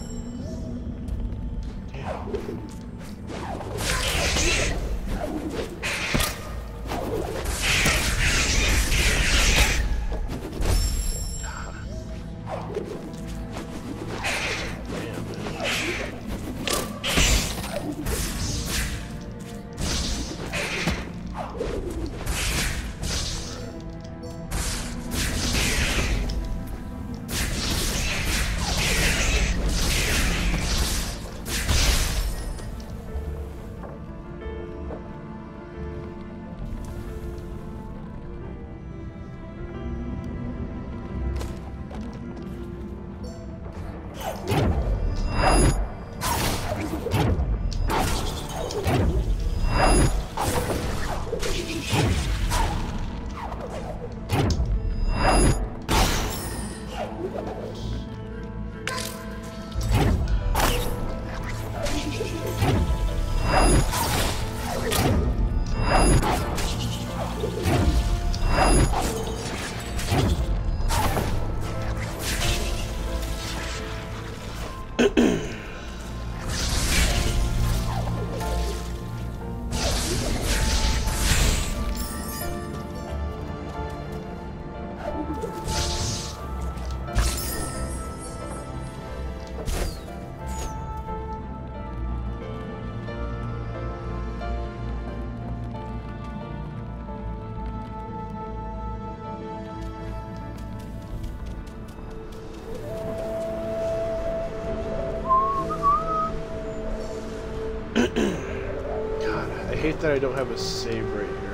God, I hate that I don't have a save right here.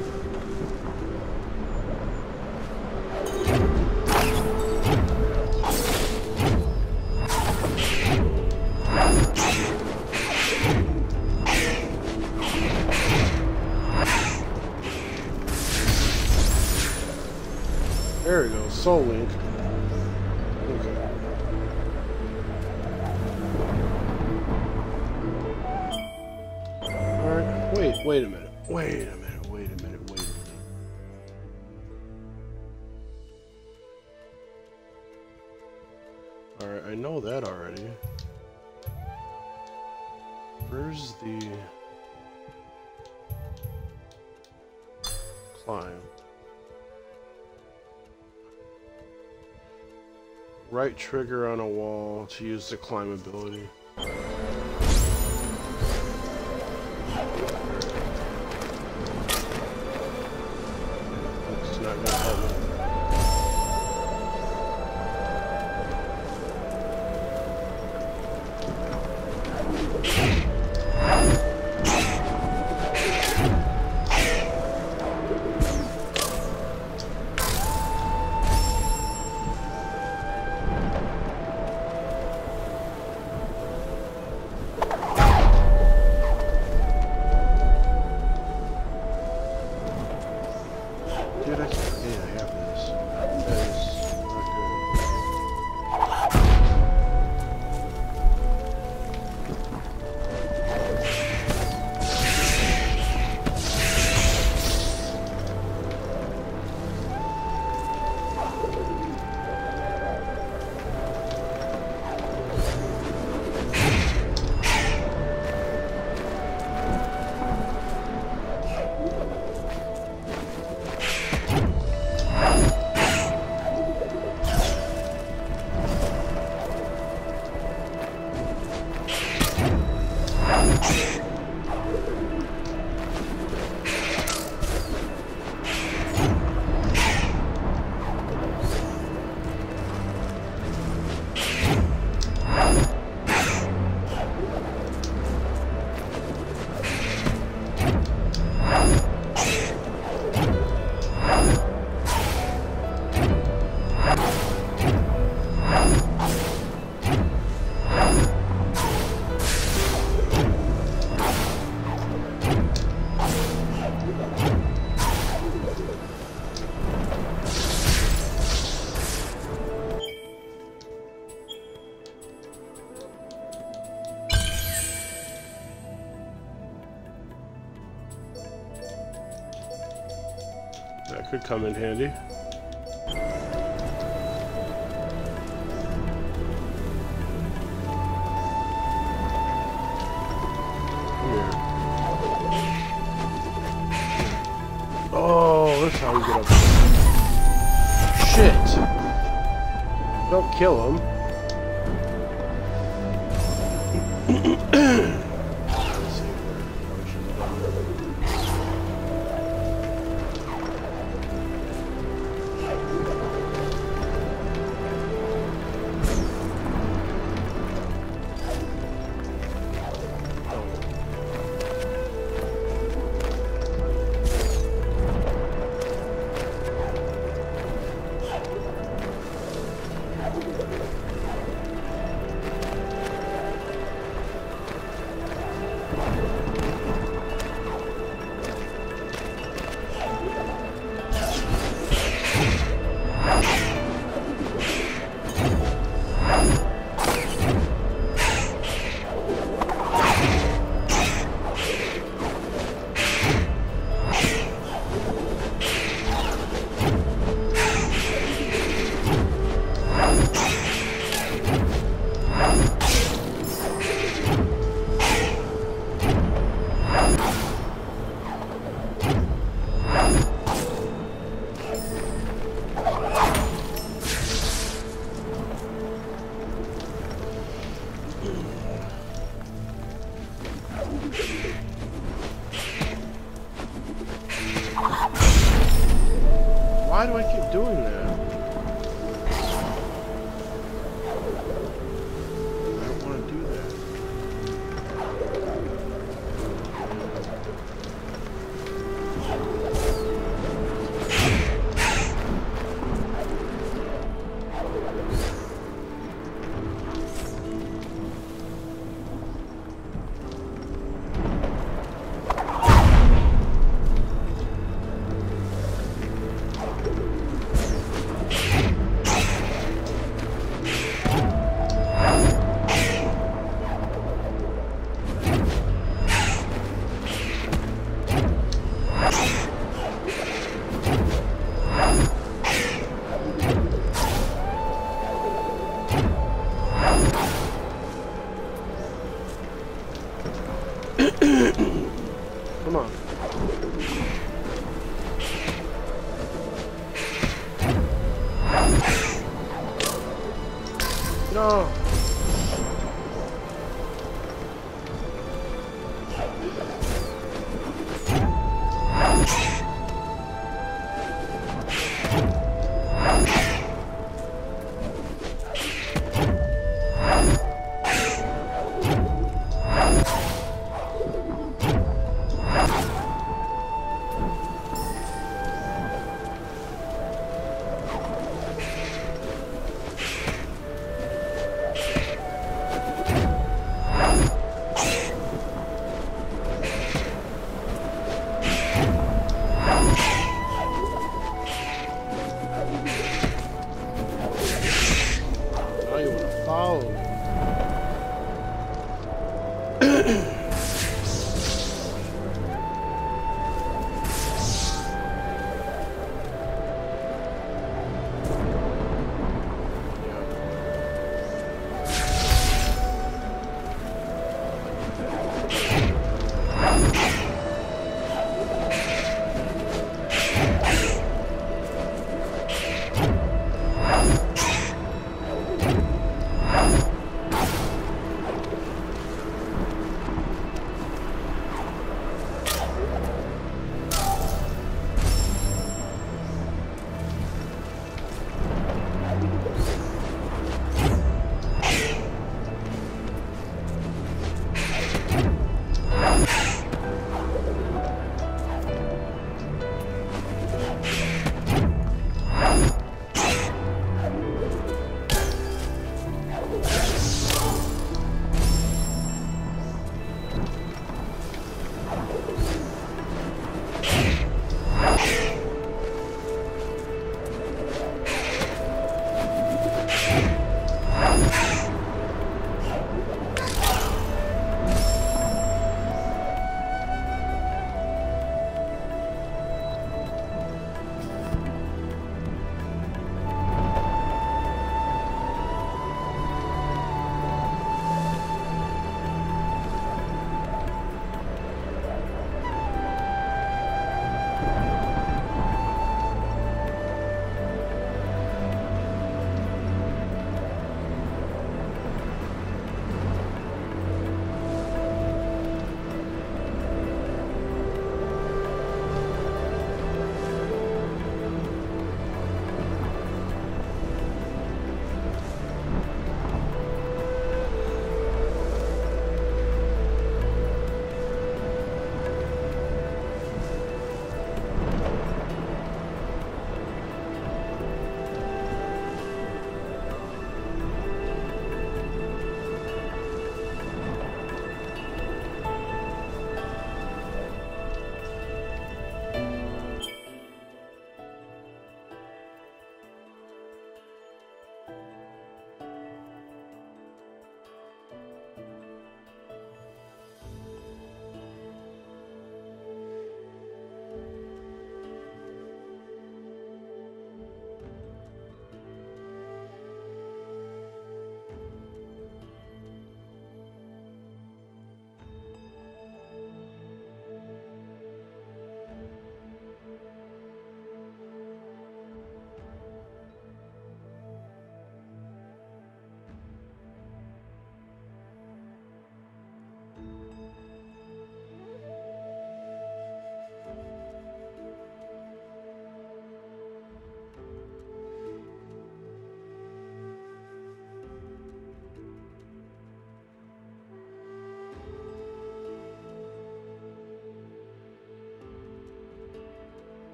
There we go, Soul Link. Okay. Alright, wait, wait a minute. Wait a minute, wait a minute, wait a minute. Alright, I know that already. Where's the climb? Right trigger on a wall to use the climb ability. It's not gonna help me. That could come in handy. Come here. Oh, that's how we get up there. Shit! Don't kill him. Why do I keep doing that? I don't want to do that. Come on. No.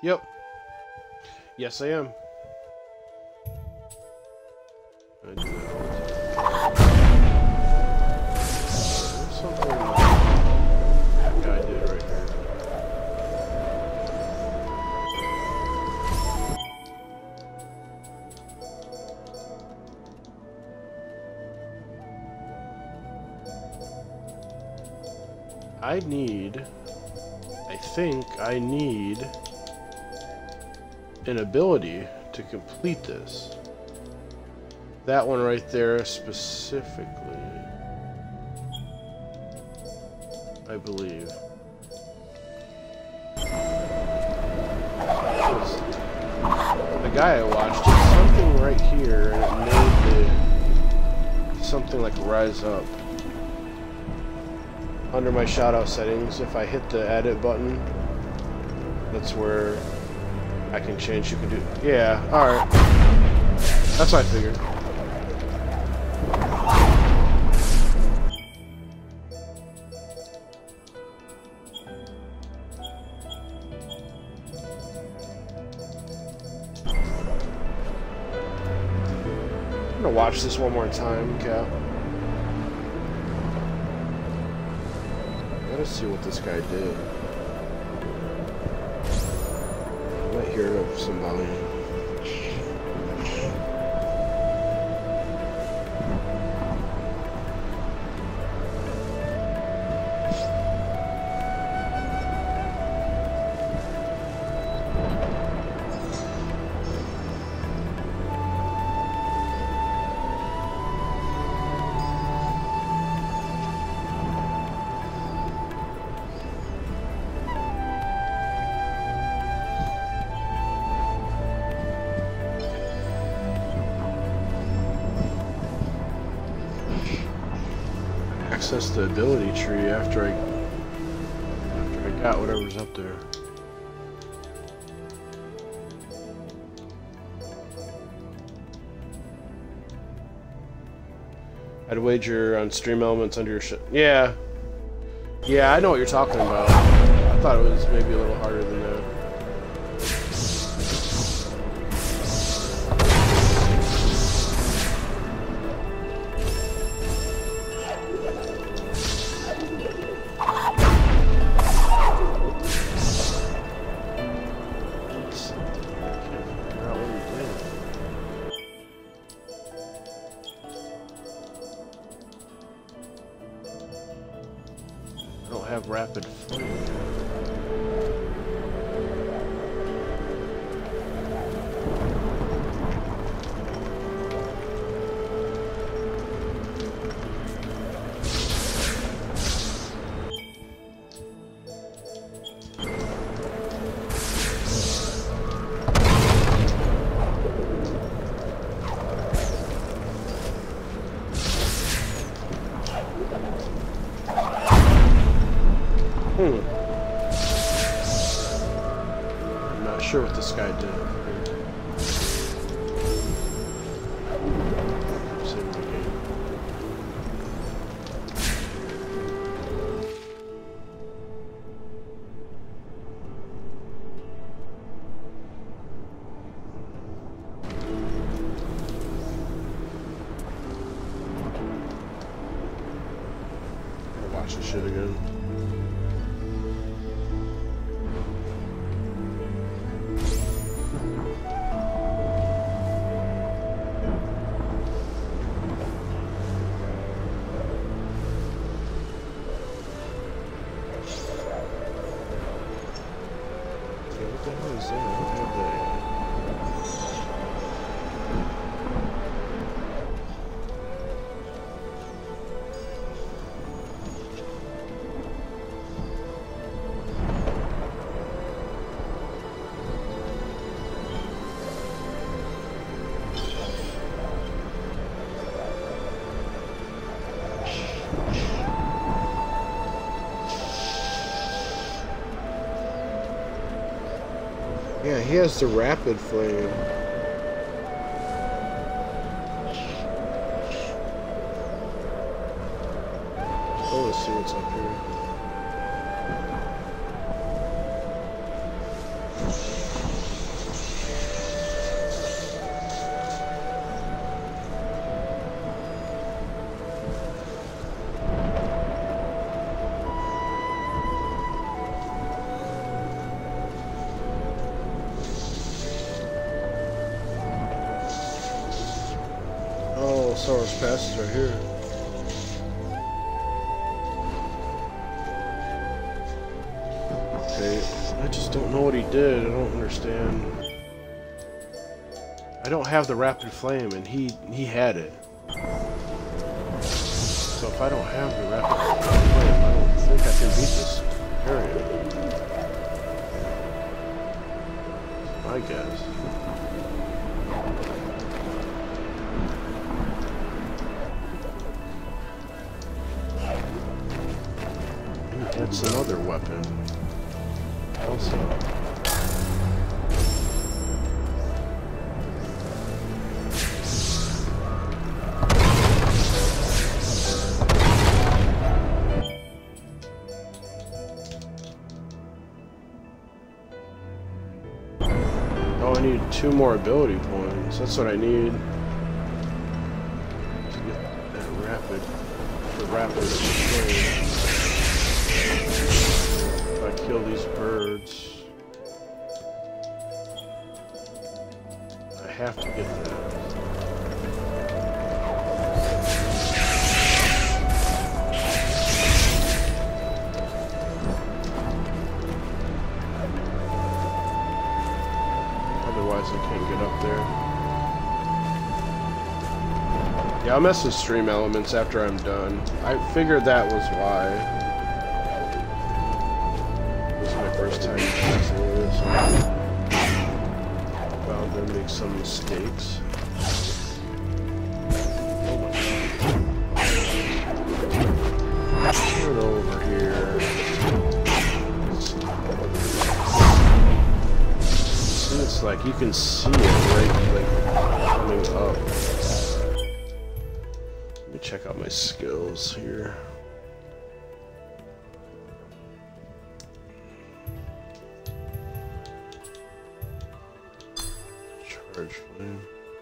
Yep. Yes, I am. I do that. There's something that guy did right here. I need, I think I need an ability to complete this. That one right there specifically, I believe. The guy I watched did something right here and it made the, something like rise up. Under my shoutout settings, if I hit the edit button, that's where I can change. You can do, yeah, alright. That's what I figured. I'm gonna watch this one more time, Cap. Let's see what this guy did. I might hear it of some volume. Access the ability tree after I after I got whatever's up there. I'd wager on stream elements under your sh yeah. Yeah, I know what you're talking about. I thought it was maybe a little harder than that. Have rapid flame. Hmm. I'm not sure what this guy did. Save the game. I'll watch this shit again. What the hell is that? What have they? Yeah, he has the rapid flame. Oh, let's see what's up here. Source passes right here. Okay, I just don't know what he did. I don't understand. I don't have the rapid flame, and he he had it. So if I don't have the rapid flame, I don't think I can beat this area. I guess. That's another weapon. Also. Oh, I need two more ability points. That's what I need to get that rapid, the rapid flame. If I kill these birds, I have to get that. Otherwise I can't get up there. Yeah, I'll mess with stream elements after I'm done. I figured that was why. First time passing this, bound to make some mistakes. Oh my god. Turn over here. See, it's like you can see it right, like coming up. Let me check out my skills here. Charge flame.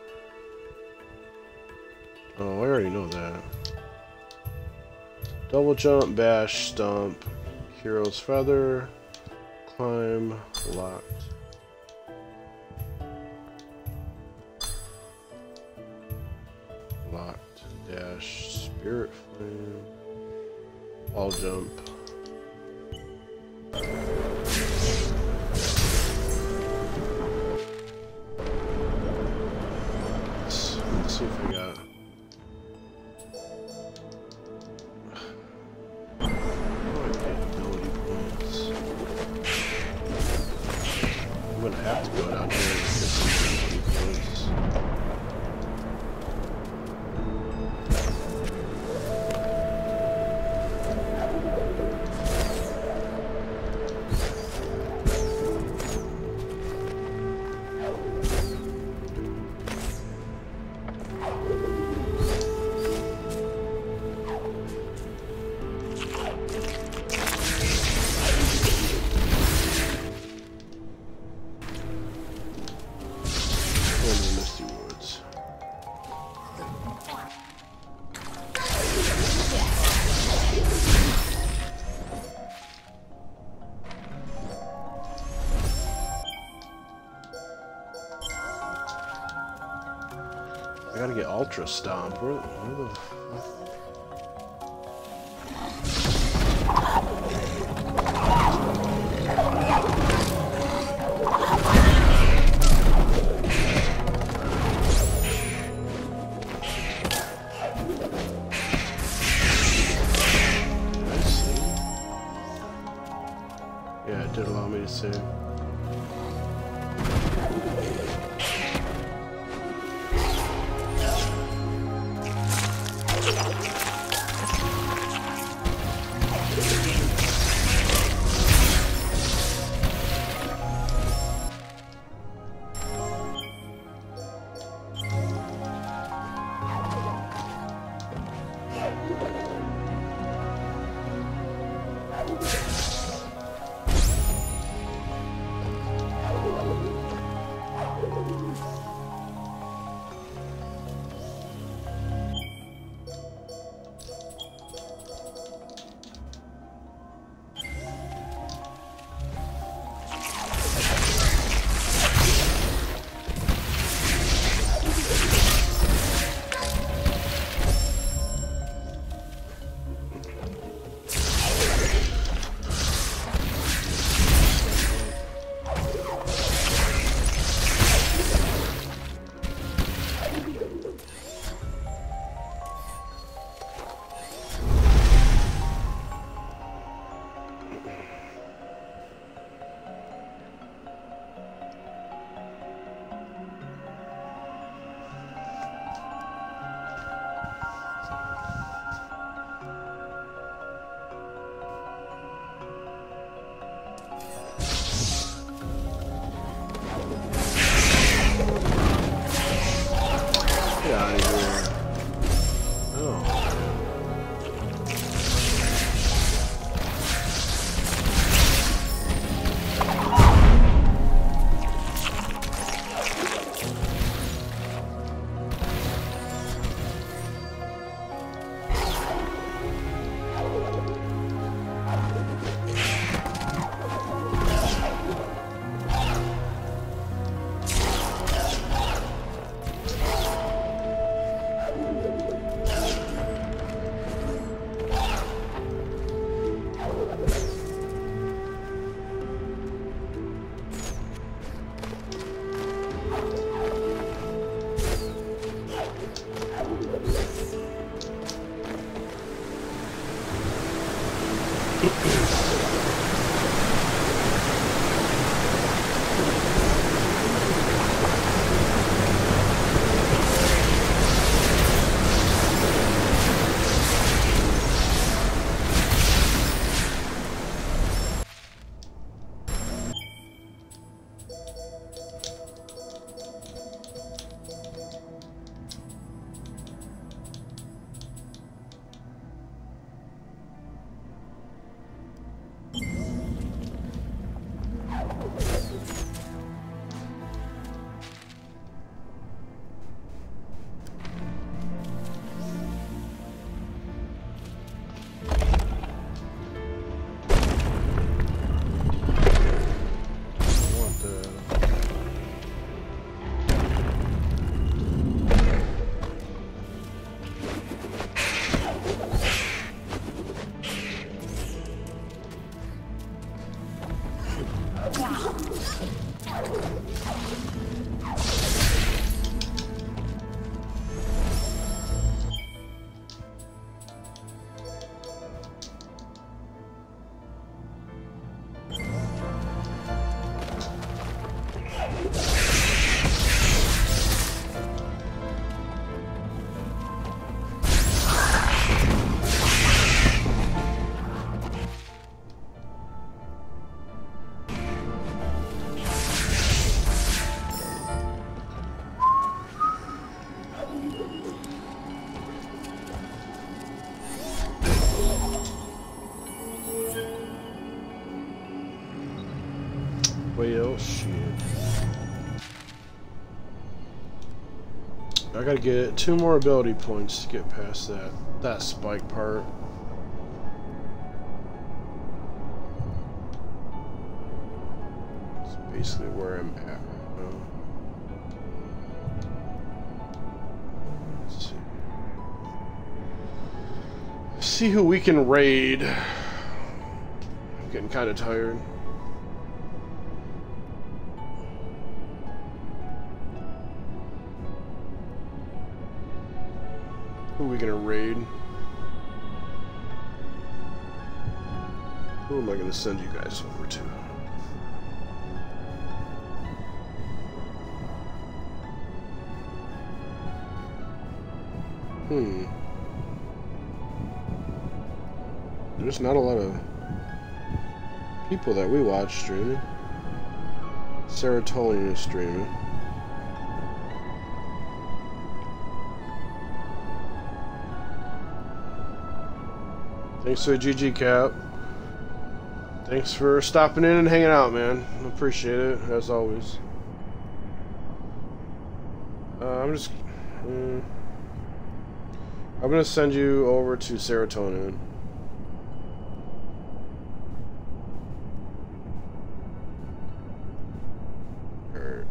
Oh, I already know that. Double jump, bash, stomp, hero's feather, climb, locked. Locked, dash, spirit flame, all jump. See if I got. Oh, I get ability points. I'm gonna have to go down here and get some ability points. I gotta get Ultra Stomp. Where, where the fuck? Did I save? Yeah, it did allow me to save. Well, shit. I gotta get two more ability points to get past that that spike part. That's basically where I'm at right now. Let's see. Let's see who we can raid. I'm getting kind of tired. Who are we gonna raid? Who am I gonna send you guys over to? Hmm. There's not a lot of people that we watch streaming. Serotonin is streaming. Thanks to G G Cap. Thanks for stopping in and hanging out, man. I appreciate it, as always. Uh, I'm just... Uh, I'm gonna send you over to Serotonin. Alright.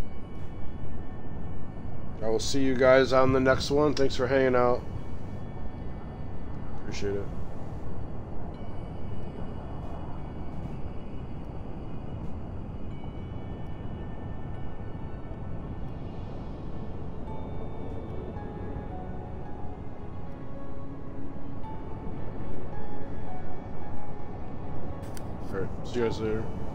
I will see you guys on the next one. Thanks for hanging out. Appreciate it. Alright, see you guys later.